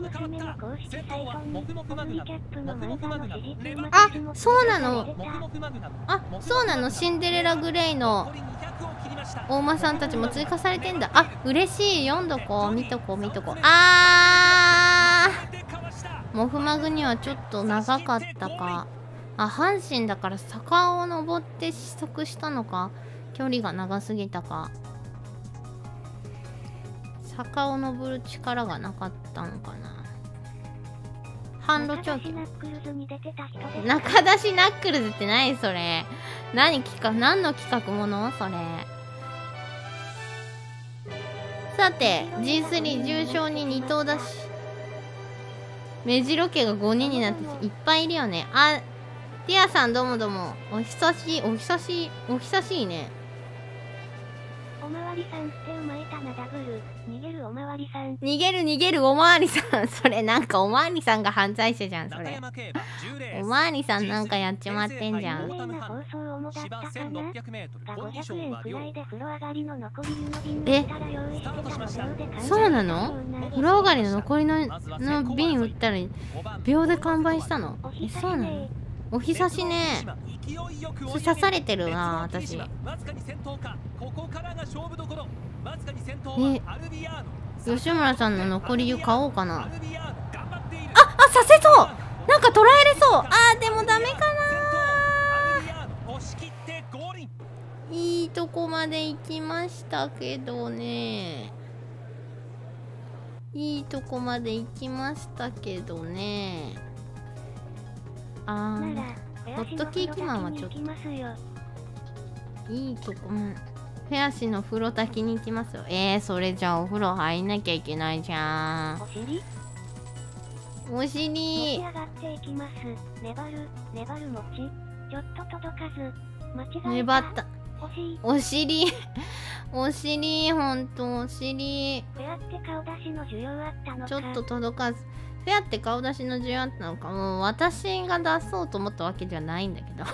あ、そうなの。あ、そうなの。シンデレラグレイの大間さんたちも追加されてんだ。あ、嬉しい。読んどこう。見とこう見とこう。あー、モフマグにはちょっと長かったか。あ、阪神だから坂を登って失速したのか。距離が長すぎたか。坂を登る力がなかったのかな。販路長期。中出しナックルズって何それ。何企画、何の企画ものそれ。さて ジースリー 重賞にに頭だし、目白家がごにんになっていっぱいいるよね。あ、ティアさんどうもどうも。お久しい、お久しい、お久しいね。 おまわりさん捨て馬いたなダブル。逃げるおまわりさん。 逃げる逃げるおまわりさん。それなんかおまわりさんが犯罪者じゃんそれ。おまわりさんなんかやっちまってんじゃん。え、そうなの？風呂上がりの残りのの瓶売ったら秒で完売したの？え、そうなの？おひさしね。刺されてるな私。え、吉村さんの残り湯買おうかな。あ、あ、させそう。なんか捉えれそう。あー、でもダメかな。いいとこまで行きましたけどね。いいとこまで行きましたけどね。あー、ホットケーキマンはちょっといいとこ、うん、フェアシの風呂炊きに行きますよ。えー、それじゃあお風呂入んなきゃいけないじゃん。お尻お尻持ち上がっていきます。粘る粘る餅ちょっと届かず間違えた。粘った。お尻お尻ほんとお尻。フェアって顔出しの需要あったのか。ちょっと届かず。フェアって顔出しの需要あったのか。もう私が出そうと思ったわけじゃないんだけど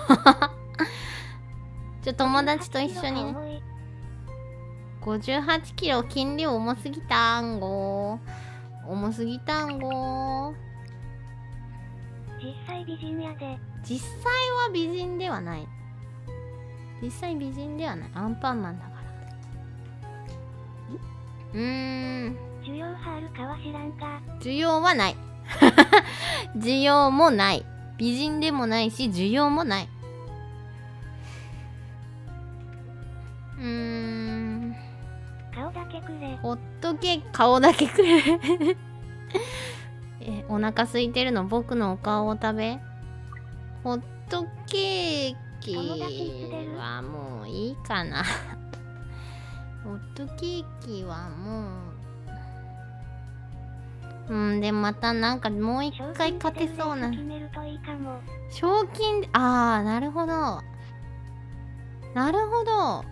ちょ友達と一緒にね。ごじゅうはちキロ斤量重すぎたんご。重すぎたんご。実際美人やで。実際は美人ではない。実際美人ではない。アンパンマンだから。うーん。需要はあるかは知らんが。需要はない需要もない。美人でもないし需要もない。うーん。顔だけくれ。ほっとけ。顔だけくれえ、お腹空いてるの？僕のお顔を食べ。ホットケーキはもういいかなホットケーキはもう、うん、でまたなんかもう一回勝てそうな。賞金で、ああ、なるほどなるほど。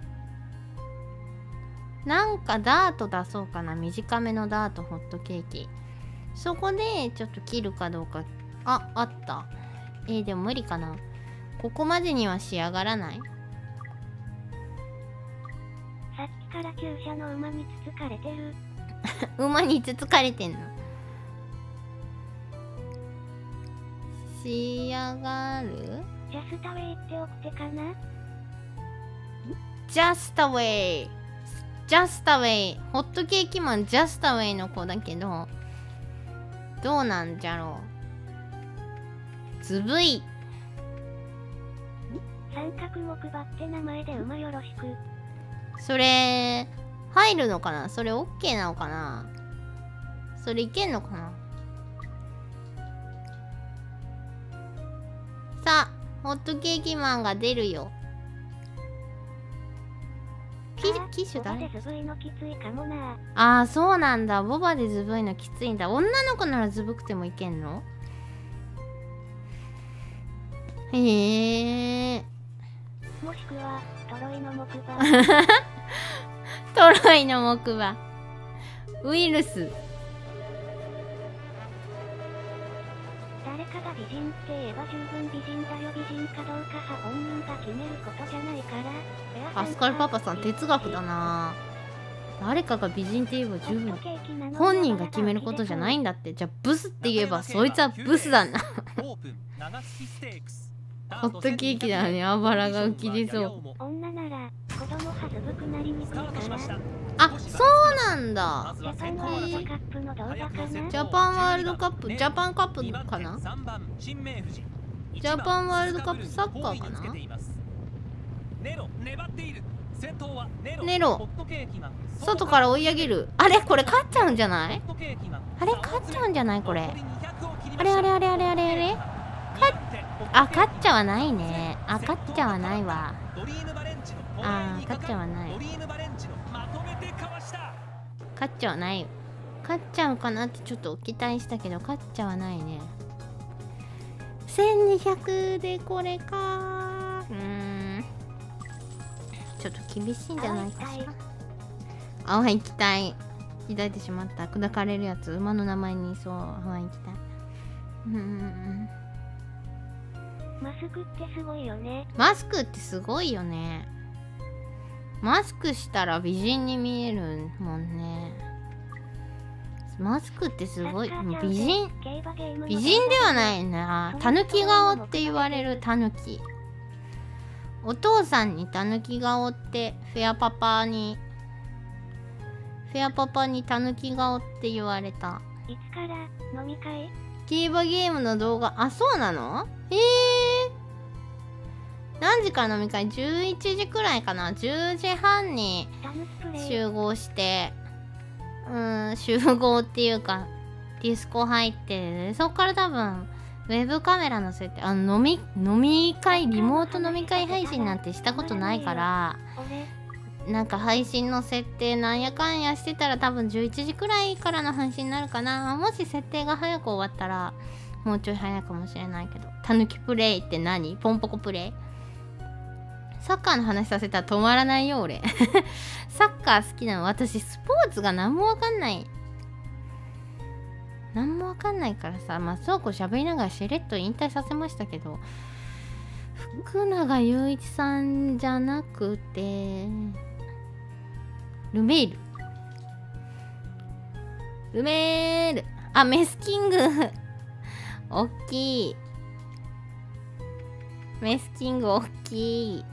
なんかダート出そうかな。短めのダートホットケーキ。そこでちょっと切るかどうか。あ、あった。えー、でも無理かな。ここまでには仕上がらない。さっきから厩舎の馬につつかれてる馬につつかれてんの。仕上がる。ジャスタウェイっておくてかな。ジャスタウェイジャスタウェイホットケーキマンジャスタウェイの子だけど、どうなんじゃろう。ずぶい。三角木馬って名前で馬よろしく。それ入るのかな。それ オーケー なのかな。それいけんのかな。さあホットケーキマンが出るよ。 機種誰？ ボバでズブいのきついかもな。 ああ、そうなんだ。ボバでズブいのきついんだ。女の子ならズブくてもいけんの？へえ。 もしくはトロイの木馬。 トロイの木馬。ウイルス。 誰かが美人って言えば十分美人だよ。美人かどうかは本人が決めることじゃないから。 パスカルパパさん哲学だな。誰かが美人って言えば十分。本人が決めることじゃないんだって。じゃあブスって言えばそいつはブスだな。ホットケーキなのにあばらが浮き出そう。 女なら子供はずぶくなりにくいから。 あ、そうなんだ。 ジャパンワールドカップの動画かな。 ジャパンワールドカップ、ジャパンカップかな。ジャパンワールドカップサッカーかな。ネロ、外から追い上げる。あれこれ勝っちゃうんじゃない？あれ勝っちゃうんじゃないこれ。あれあれあれあれあれあれ。あ、勝っちゃはないね。あ、勝っちゃはないわ。あー、勝っちゃはない。勝っちゃはない。勝っちゃうかなってちょっと期待したけど、勝っちゃはないね。せんにひゃくでこれか。うーん。ちょっと厳しいんじゃないかしら。青行きたい。抱いてしまった。砕かれるやつ。馬の名前にそう。青行きたい。うんうんうん。 マスクってすごいよね。 マスクってすごいよね。マスクしたら美人に見えるもんね。マスクってすごい。もう美人美人ではないな。たぬき顔って言われるたぬき。お父さんにたぬき顔ってフェアパパにフェアパパにたぬき顔って言われた。 いつから飲み会？ 競馬ゲームの動画。あ、そうなの？へえ。何時から飲み会？じゅういちじくらいかな。じゅうじはんに集合して、うーん、集合っていうかディスコ入って、そっから多分ウェブカメラの設定、あの飲み飲み会、リモート飲み会配信なんてしたことないから、なんか配信の設定なんやかんやしてたら多分じゅういちじくらいからの配信になるかな。もし設定が早く終わったらもうちょい早いかもしれないけど。たぬきプレイって何？ポンポコプレイ？サッカーの話させたら止まらないよ俺。サッカー好きなの。私スポーツが何もわかんない。何もわかんないからさ、まあそうこう喋りながらしれっと引退させましたけど、福永祐一さんじゃなくてルメールルメールあ、メスキングおっきい。メスキングおっきい。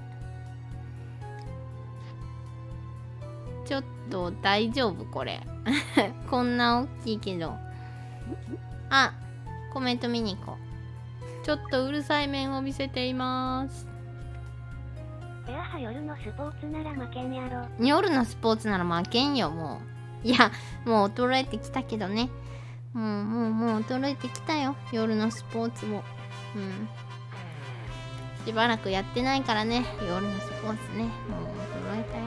ちょっと大丈夫これ。こんなおっきいけど。あ、コメント見に行こう。ちょっとうるさい面を見せています。 ベアハ夜のスポーツなら負けんやろ。 夜のスポーツなら負けんよ、もう。いや、もう衰えてきたけどね。もう、もう、もう衰えてきたよ。夜のスポーツも。うん。しばらくやってないからね。夜のスポーツね。もう衰えたよ。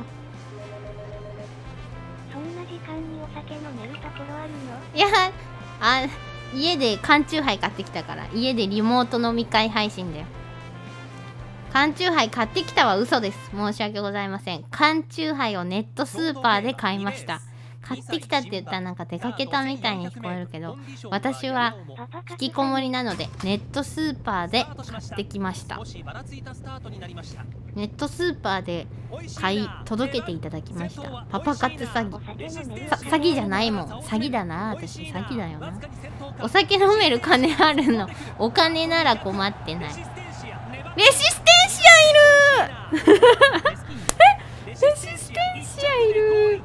そんな時間にお酒飲めるところあるの？ いや、あ、家で缶チューハイ買ってきたから。家でリモート飲み会配信だよ。缶チューハイ買ってきたは嘘です。申し訳ございません。缶チューハイをネットスーパーで買いました。買ってきたって言ったらなんか出かけたみたいに聞こえるけど、私は引きこもりなのでネットスーパーで買ってきました。ネットスーパーで買い届けていただきました。パパ活詐欺。さ詐欺じゃないもん。詐欺だな。私詐欺だよな。お酒飲める金あるの。お金なら困ってない。レシステンシアいるえレシステンシアいる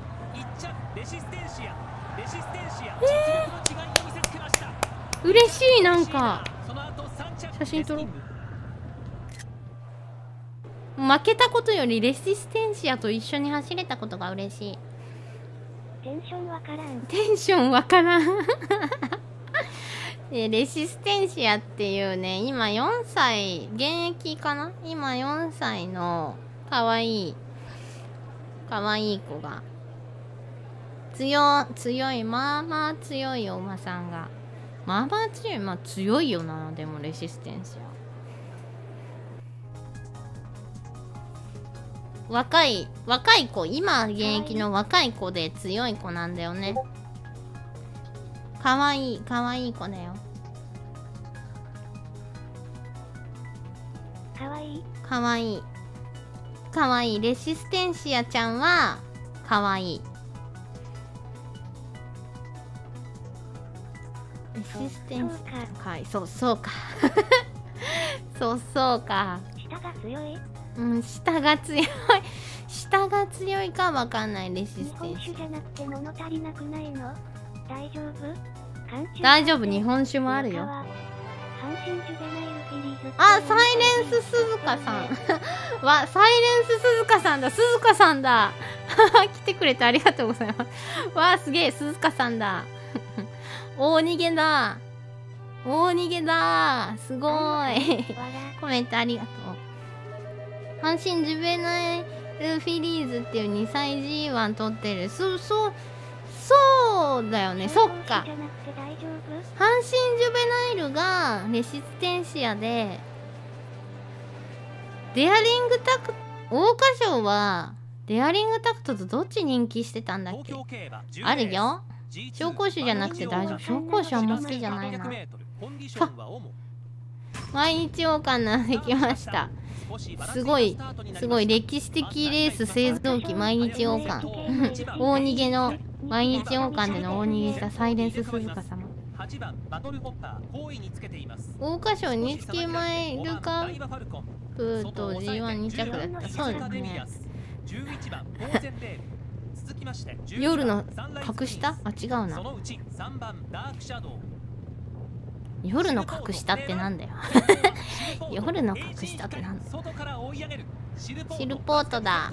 えー、嬉しい。なんか写真撮ろう。負けたことよりレシステンシアと一緒に走れたことが嬉しい。 テンションわからん。 テンションわからんえレシステンシアっていうね、今よんさい現役かな、今よんさいのかわいいかわいい子が強強いまあまあ強いお馬さんがまあまあ強いまあ強いよな。でもレシステンシア若い若い子今現役の若い子で強い子なんだよね。かわいいかわいい子だよ。 かわいいかわいいかわいい。レシステンシアちゃんはかわいい。レシステンシアちゃんかわいい。そうそうかそうそうか。 舌が強い。 うん舌が強い舌が強いかわかんない。レシス日本テンシ酒じゃなくて物足りなくないの？大丈夫？ 大丈夫。日本酒もあるよ。 あ、 サイレンス鈴鹿さんわ、サイレンス鈴鹿さんだ。鈴鹿さんだ来てくれてありがとうございますわあ、すげえ、鈴鹿さんだ大逃げだ大逃げだすごいコメントありがとう。阪神ジュベナイルフィリーズっていうにさい ジーワン 取ってる。そうそうそうだよね。そっか、阪神ジュベナイルがレシステンシアで、デアリングタクト、桜花賞はデアリングタクトとどっち人気してたんだっけ。あるよ。紹興酒じゃなくて大丈夫。紹興酒あんま好きじゃないな。毎日王冠なできました。すごいすごい歴史的レース製造機毎日王冠大逃げの毎日王冠での大逃げしたサイレンス鈴鹿様。桜花賞 エヌエイチケー マイルカップと ジーワンに 着だった。そうですね夜の格下あ違うな。夜の格下ってなんだよ夜の格下ってなんだ。シルポートだ。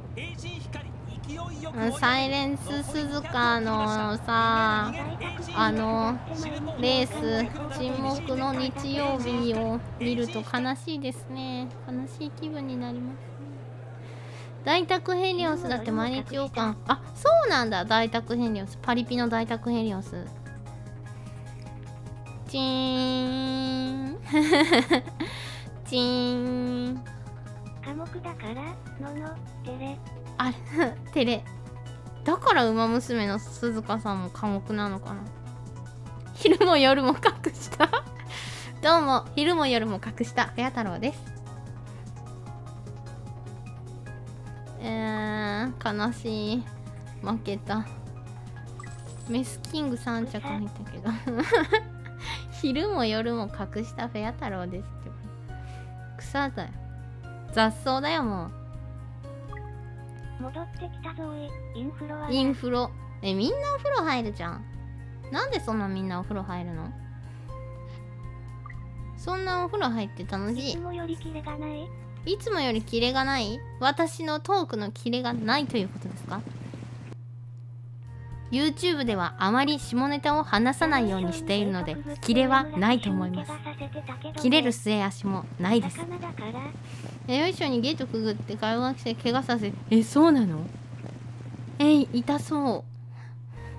サイレンス鈴鹿のさあのレース沈黙の日曜日を見ると悲しいですね。悲しい気分になります。大宅ヘリオスだって毎日王冠。あ、そうなんだ。大宅ヘリオス、パリピの大宅ヘリオス。チーンチーン科目だからののテレあテレだから馬娘の鈴鹿さんも科目なのかな。昼も夜も隠したどうも昼も夜も隠したフェア太郎です。えー、悲しい。負けた。メスキングさん着入ったけど昼も夜も隠したフェア太郎ですって。草だよ。雑草だよもう。 戻ってきたぞい。インフロはインフロ。え、みんなお風呂入るじゃん。なんでそんなみんなお風呂入るの。そんなお風呂入って楽しい。 いつもよりキレがない。 いつもよりキレがない。私のトークのキレがないということですか。 YouTube ではあまり下ネタを話さないようにしているのでキレはないと思います。切れる末足もないです。え、よいしょにゲートくぐって会話して怪我させ。え、そうなの。え、痛そう。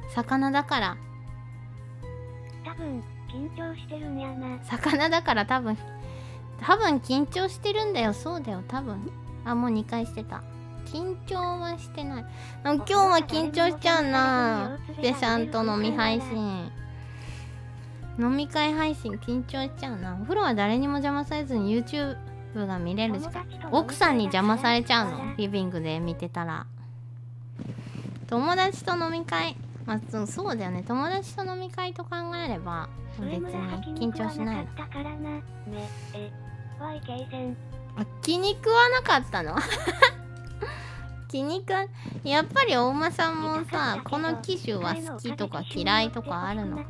魚だから多分緊張してるんやな。 魚だから多分多分緊張してるんだよ。そうだよ多分。あ、もうにかいしてた。緊張はしてない。今日は緊張しちゃうな。ペシャンと飲み配信飲み会配信緊張しちゃうな。お風呂は誰にも邪魔されずに YouTube が見れる時間。奥さんに邪魔されちゃうの。リビングで見てたら。友達と飲み会、まあそうだよね。友達と飲み会と考えれば別に緊張しないの。あ、気に食わなかったの気に食わやっぱりお馬さんもさ、この機種は好きとか嫌いとかあるの。あ、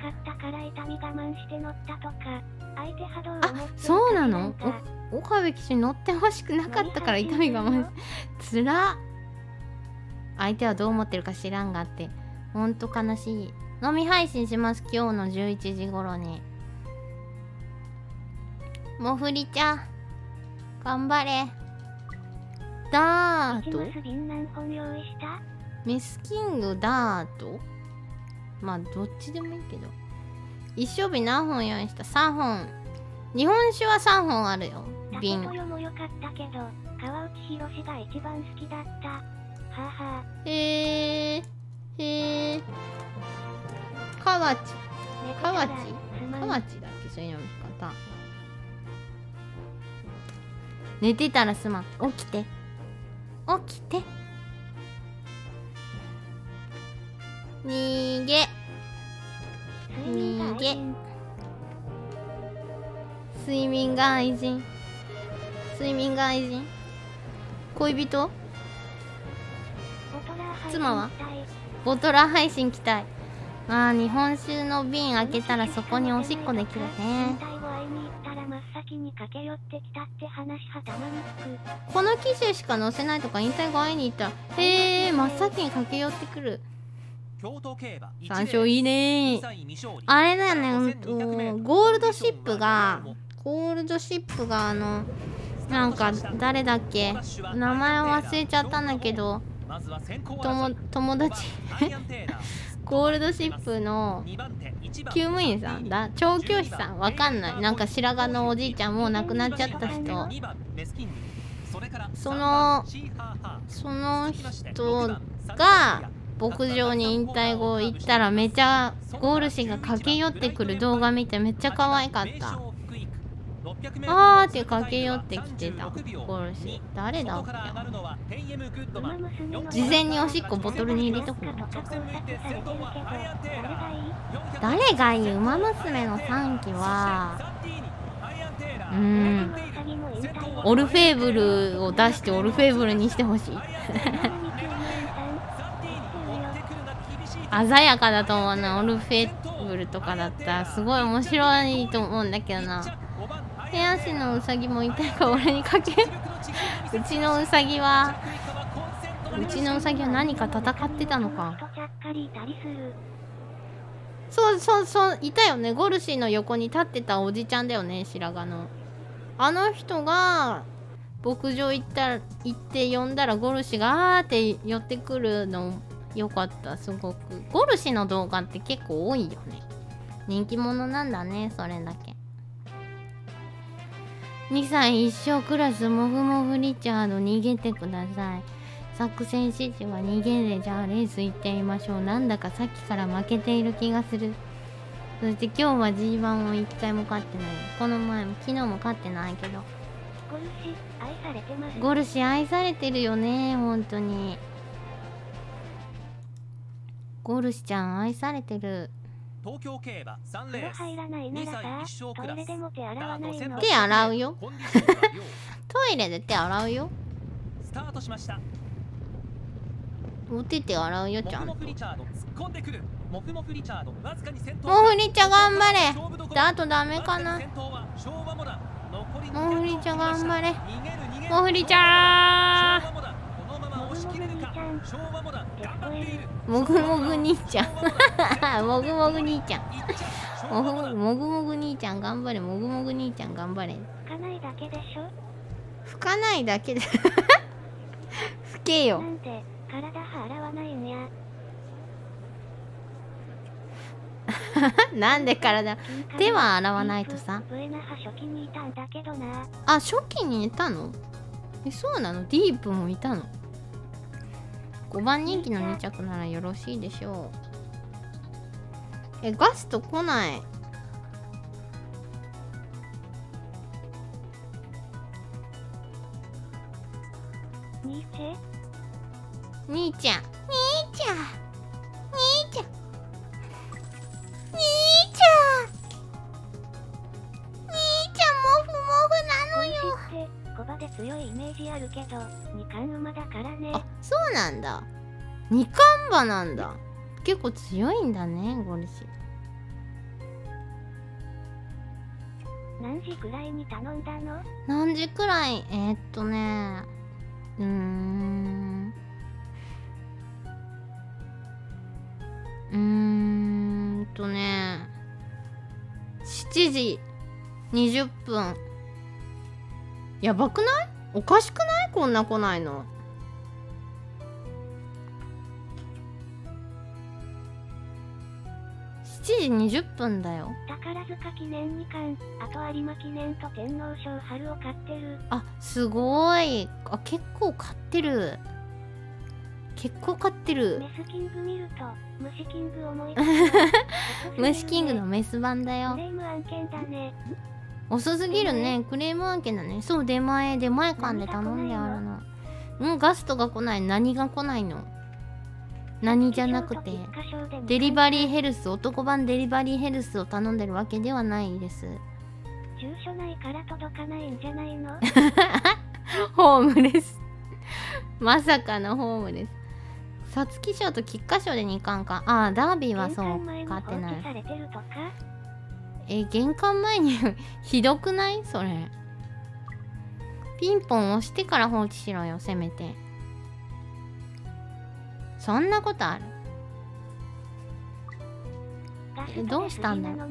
そうなの。お岡部騎手に乗ってほしくなかったから痛み我慢つら。相手はどう思ってるか知らんがって。ほんと悲しい。飲み配信します。今日のじゅういちじ頃に。もふりちゃん頑張れ。 ダート一マス瓶何本用意した？ メスキングダートまあどっちでもいいけど。一升瓶何本用意した？さんぼん。日本酒はさんぼんあるよ。瓶。 竹豊も良かったけど川内博が一番好きだった。はあはあ。 へえへえ河内河内河内だっけそういう読み方。寝てたらすまん。起きて起きて。逃げ逃げ。睡眠が愛人。睡眠が愛人。恋人？妻は？ボトラー配信来たい。ああ、日本酒の瓶開けたらそこにおしっこできるね。この機種しか載せないとか引退後会いに行ったら、へえ、真っ先に駆け寄ってくる。山椒いいねー。あれだよね、うんと、ゴールドシップが、ゴールドシップがあの、なんか誰だっけ、名前忘れちゃったんだけど、とも友達ゴールドシップの厩務員さんだ、調教師さんわかんない、なんか白髪のおじいちゃんもう亡くなっちゃった人、そのその人が牧場に引退後行ったらめちゃゴールシが駆け寄ってくる動画見てめっちゃ可愛かった。あーって駆け寄ってきてたゴールシ。誰だっけ。事前におしっこボトルに入れとくの。誰がいい？ウマ娘のさんきはうーんオルフェーブルを出してオルフェーブルにしてほしい鮮やかだと思うな。オルフェーブルとかだったらすごい面白いと思うんだけどな。手足のウサギもいたいから俺にかけうちのウサギはうちのウサギは何か戦ってたのか。そうそうそういたよね。ゴルシーの横に立ってたおじちゃんだよね、白髪の。あの人が牧場行った行って呼んだらゴルシーがあーって寄ってくるのよかった。すごくゴルシーの動画って結構多いよね。人気者なんだね、それだけ。にさい一生クラスモフモフリチャード逃げてください。作戦指示は逃げで、じゃあレース行ってみましょう。なんだかさっきから負けている気がする。そして今日は ジーワン を一回も勝ってない。この前も昨日も勝ってないけど。 ゴルシ愛されてます。 ゴルシ愛されてるよね、本当に。ゴルシちゃん愛されてる。 東京競馬さんレース入らないならさ、トイレでも手洗わないの？ 手洗うよトイレで手洗うよ。 スタートしました。 お手手洗うよ、ちゃんと。 モフリチャード突っ込んでくる。モフモフリチャードわずかに先頭。 モフリチャ頑張れ。あとダメかな。モフリチャ頑張れ。モフリチャーもぐもぐ兄ちゃんもぐもぐ兄ちゃんもぐもぐもぐ兄ちゃん頑張れ。もぐもぐ兄ちゃん頑張れ。 吹かないだけでしょ。 吹かないだけで吹けよ。 なんで体洗わないんやなんで体手は洗わないとさ。あ、初期にいたの？え、そうなの？ディープもいたの？ごばん人気のに着ならよろしいでしょう。え、ガスト来ない。 ニーチェ？ 兄ちゃん兄ちゃん兄ちゃん兄ちゃん兄ちゃんモフモフなのよ。 ゴルシってコバで強いイメージあるけど二冠馬だからね。 あ、そうなんだ。二冠馬なんだ。結構強いんだね、ゴルシ。 何時くらいに頼んだの？ 何時くらい？えー、っとねうーんうーんとねしちじにじゅっぷん。やばくない？おかしくない？ こんな来ないの。しちじにじゅっぷんだよ。 宝塚記念にかん、あと有馬記念と天皇賞春を買ってる。 あ、すごい。あ、結構買ってる。結構買ってる。 メスキング見ると虫キング思い虫キングのメス版だよ。 クレーム案件だね。 遅すぎるね。クレーム案件だね。そう、出前出前館で頼んであるの。うん、ガストが来ない。何が来ないの？何じゃなくて、デリバリーヘルス、男版デリバリーヘルスを頼んでるわけではないです。 住所ないから届かないんじゃないの？ ホームレス。まさかのホームレス。皐月賞と菊花賞でにかんか。ああ、ダービーはそう、買ってない。え、玄関前にひどくない？それ。ピンポン押してから放置しろよ、せめて。そんなことある？え、どうしたんだろう。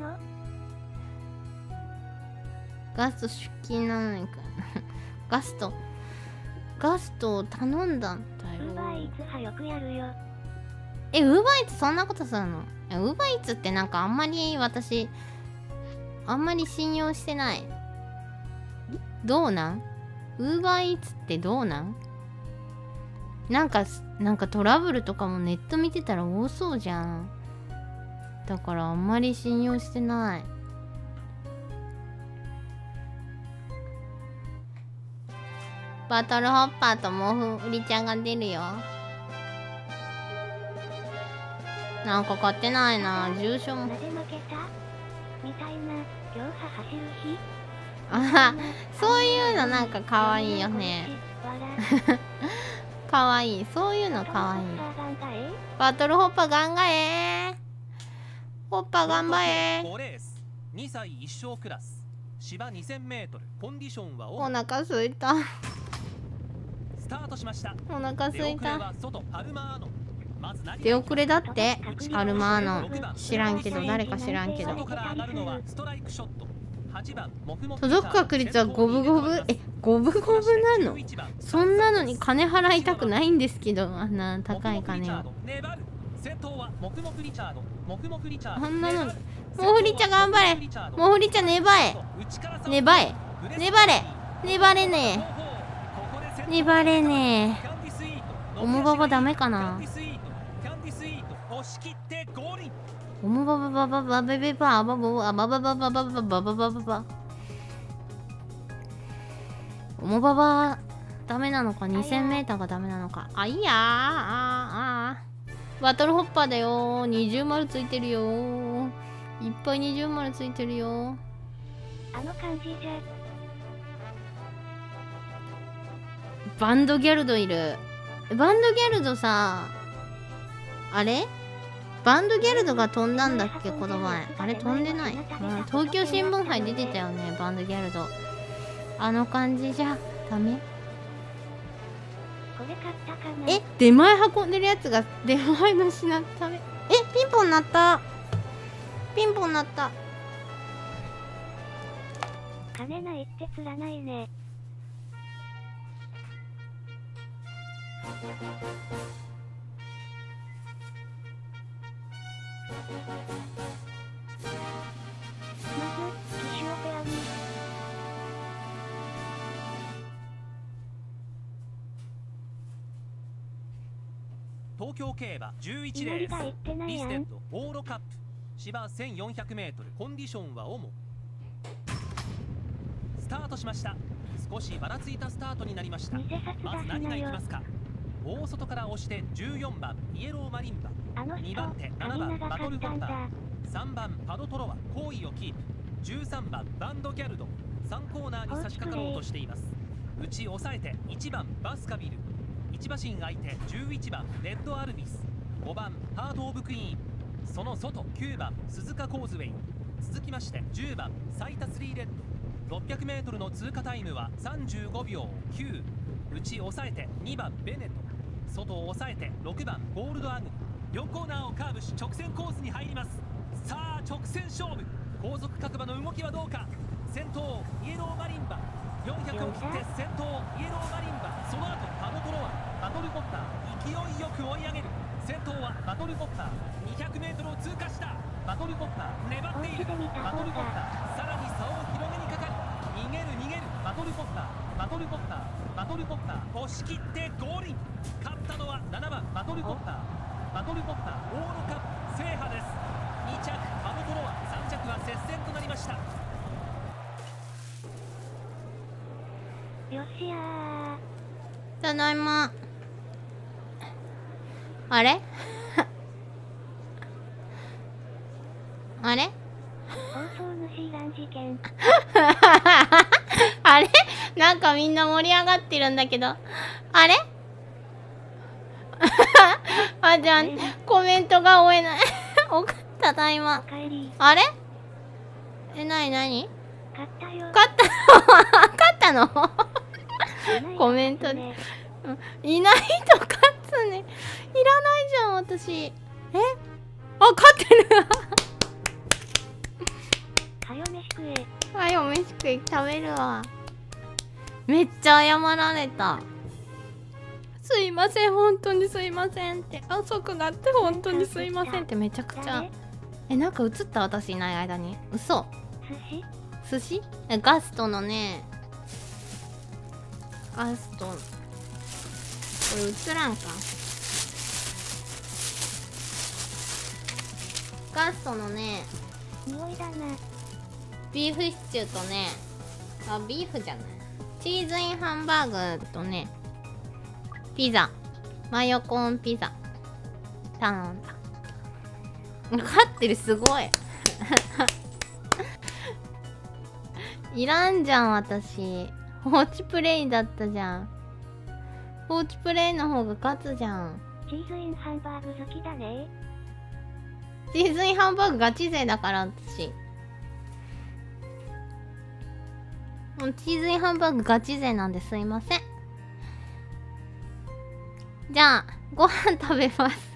ガスト出勤なのにか。ガストガストを頼んだんだよ。 ウーバーイーツはよくやるよ。 え、ウーバーイーツそんなことするの？ウーバーイーツってなんかあんまり私あんまり信用してない。どうなん？ウーバーイーツってどうなん？なんかなんかトラブルとかもネット見てたら多そうじゃん。だからあんまり信用してない。バトルホッパーとモフ売りちゃんが出るよ。なんか買ってないな。住所も。 なぜ負けたみたいな。両派走る日。 あは、そういうのなんか可愛いよね。可愛い。そういうの可愛い。バトルホッパーガンガエー。ホッパー頑張れー。 にさい一生クラス。芝にせんメートル。コンディションはお腹すいた。 スタートしました。 お腹すいた。 出遅れだってパルマーノ。知らんけど、誰か知らんけど。届く確率は五分五分。え、五分五分なの？そんなのに金払いたくないんですけど、あんな高い金を。あんなのにモフリチャ頑張れ。モフリチャ粘れ粘れ粘れ粘れねえ粘れねえ。オモババダメかな。オモバババババベベバババババババババババババババ。オモババダメなのか、にせんメーターがダメなのか。あ、いいやー。ああバトルホッパーだよー。二重丸ついてるよー。いっぱい二重丸ついてるよ。 あの感じじゃ。 バンドギャルドいる。バンドギャルドさ、あれバンドギャルドが飛んだんだっけこの前。あれ飛んでない。うん、東京新聞杯出てたよね、バンドギャルド。あの感じじゃダメ。 これ買ったかな。 え、出前運んでるやつが出前の品食べ。え、ピンポン鳴った。ピンポン鳴った。 金ないってつらないね。まず機種をペアに。 東京競馬じゅういちレースリステッドオーロカップ芝せんよんひゃくメートル。コンディションは主。スタートしました。少しばらついたスタートになりました。まず何がいきますか。大外から押してじゅうよんばんイエローマリンバ、にばん手ななばんバトルホッパー、さんばんパドトロワ好位をキープ、じゅうさんばんバンドギャルド、さんコーナーに差し掛かろうとしています。内抑えていちばんバスカビル、いち馬身相手じゅういちばんレッドアルビス、ごばんハートオブクイーン、その外きゅうばん鈴鹿コーズウェイ、続きましてじゅうばん最多スリーレッド、ろっぴゃくメートルの通過タイムはさんじゅうごびょうきゅう。内抑えてにばんベネット、外を抑えてろくばんゴールドアグニ、よんコーナーをカーブし直線コースに入ります。さあ直線勝負、後続各馬の動きはどうか。先頭イエローマリンバ、 よんひゃくを切って先頭イエローマリンバ、その後パムトロワ、バトルコプター勢いよく追い上げる。先頭はバトルコプター、 にひゃくメートルを通過した。バトルコプター粘っている。バトルコプターさらに差を広げにかかる。逃げる逃げるバトルコプター、バトルコプターバトルコプター押し切ってゴールイン。勝ったのはななばんバトルコプター。バトルコプターオールカップ制覇です。に着パムトロワ、さん着は接戦となりました。 よしやー。 ただいま。あれあれ放送主いらん事件あれなんかみんな盛り上がってるんだけど、あれあ、じゃあコメントが追えないおかただいま。あれえ、なになに勝ったよ。 勝ったの勝ったのコメントでいないと勝つね。いらないじゃん私。えあ、勝ってるはよ飯食え。 はよ飯食え、食べるわ。めっちゃ謝られた。すいません、本当にすいませんって、遅くなって本当にすいませんってめちゃくちゃ。え、なんか映った私いない間に。嘘。寿司？え、ガストのね、ガストこれ映らんか。ガストのね、 匂いだな。 ビーフシチューとね、あ、ビーフじゃない、チーズインハンバーグとね、ピザ、マヨコーンピザ頼んだ。勝ってる、すごいいらんじゃん私。放置プレイだったじゃん。放置プレイの方が勝つじゃん。 チーズインハンバーグ好きだね。 チーズインハンバーグガチ勢だから私。もうチーズインハンバーグガチ勢なんですいません。じゃあご飯食べます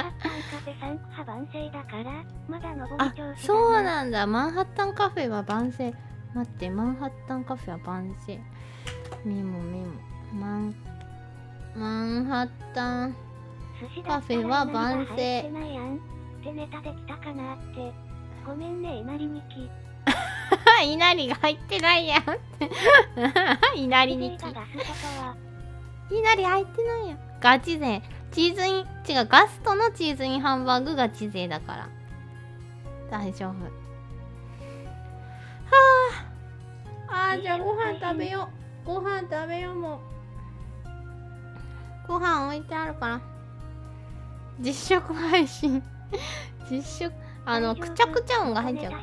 あ、そうなんだ。マンハッタンカフェは晩成。待って、マンハッタンカフェは晩成。メモメモ。マンマンハッタンカフェは晩成。 ってネタできたかなって。ごめんね、稲荷にき。 稲荷が入ってないやん稲荷にき。稲荷入ってないやん。ガチ勢。チーズイン、違う、ガストのチーズインハンバーグガチ勢だから。大丈夫。はあ。あー、じゃあご飯食べよう。ご飯食べようもう。ご飯置いてあるから。実食配信。実食。あの、くちゃくちゃ音が入っちゃう。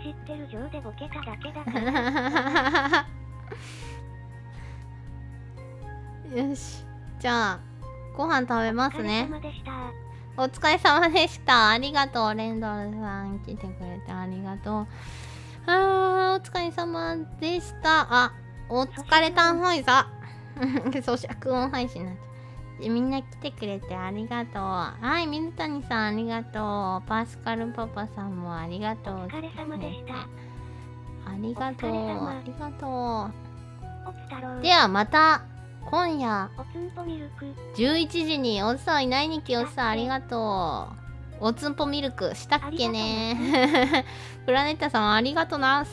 よし。じゃあ、ご飯食べますね。お疲れ様でした。ありがとう。レンドルさん来てくれてありがとう。あー、お疲れ様でした。あ、お疲れたんほいさ。そう、尺音配信になっちゃう。みんな来てくれてありがとう。はい、水谷さんありがとう。パスカルパパさんもありがとう。 お疲れ様でした。 ありがとう。ありがとう。ではまた。今夜じゅういちじにおっさんいないにきおっさんありがとう。おつんぽミルクしたっけねプラネッタさんありがとな。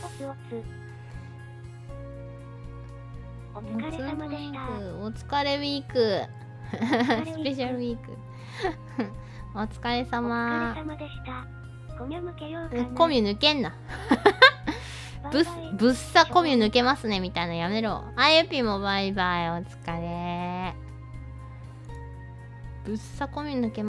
お疲れ様でした。 お疲れウィークスペシャルウィークお疲れ様。 お疲れ様でした。コミュ抜けようかな。 コミュ抜けんなぶっ、ぶっさコミュ抜けますねみたいなやめろ。あゆぴもバイバイお疲れ。ぶっさコミュ抜けます。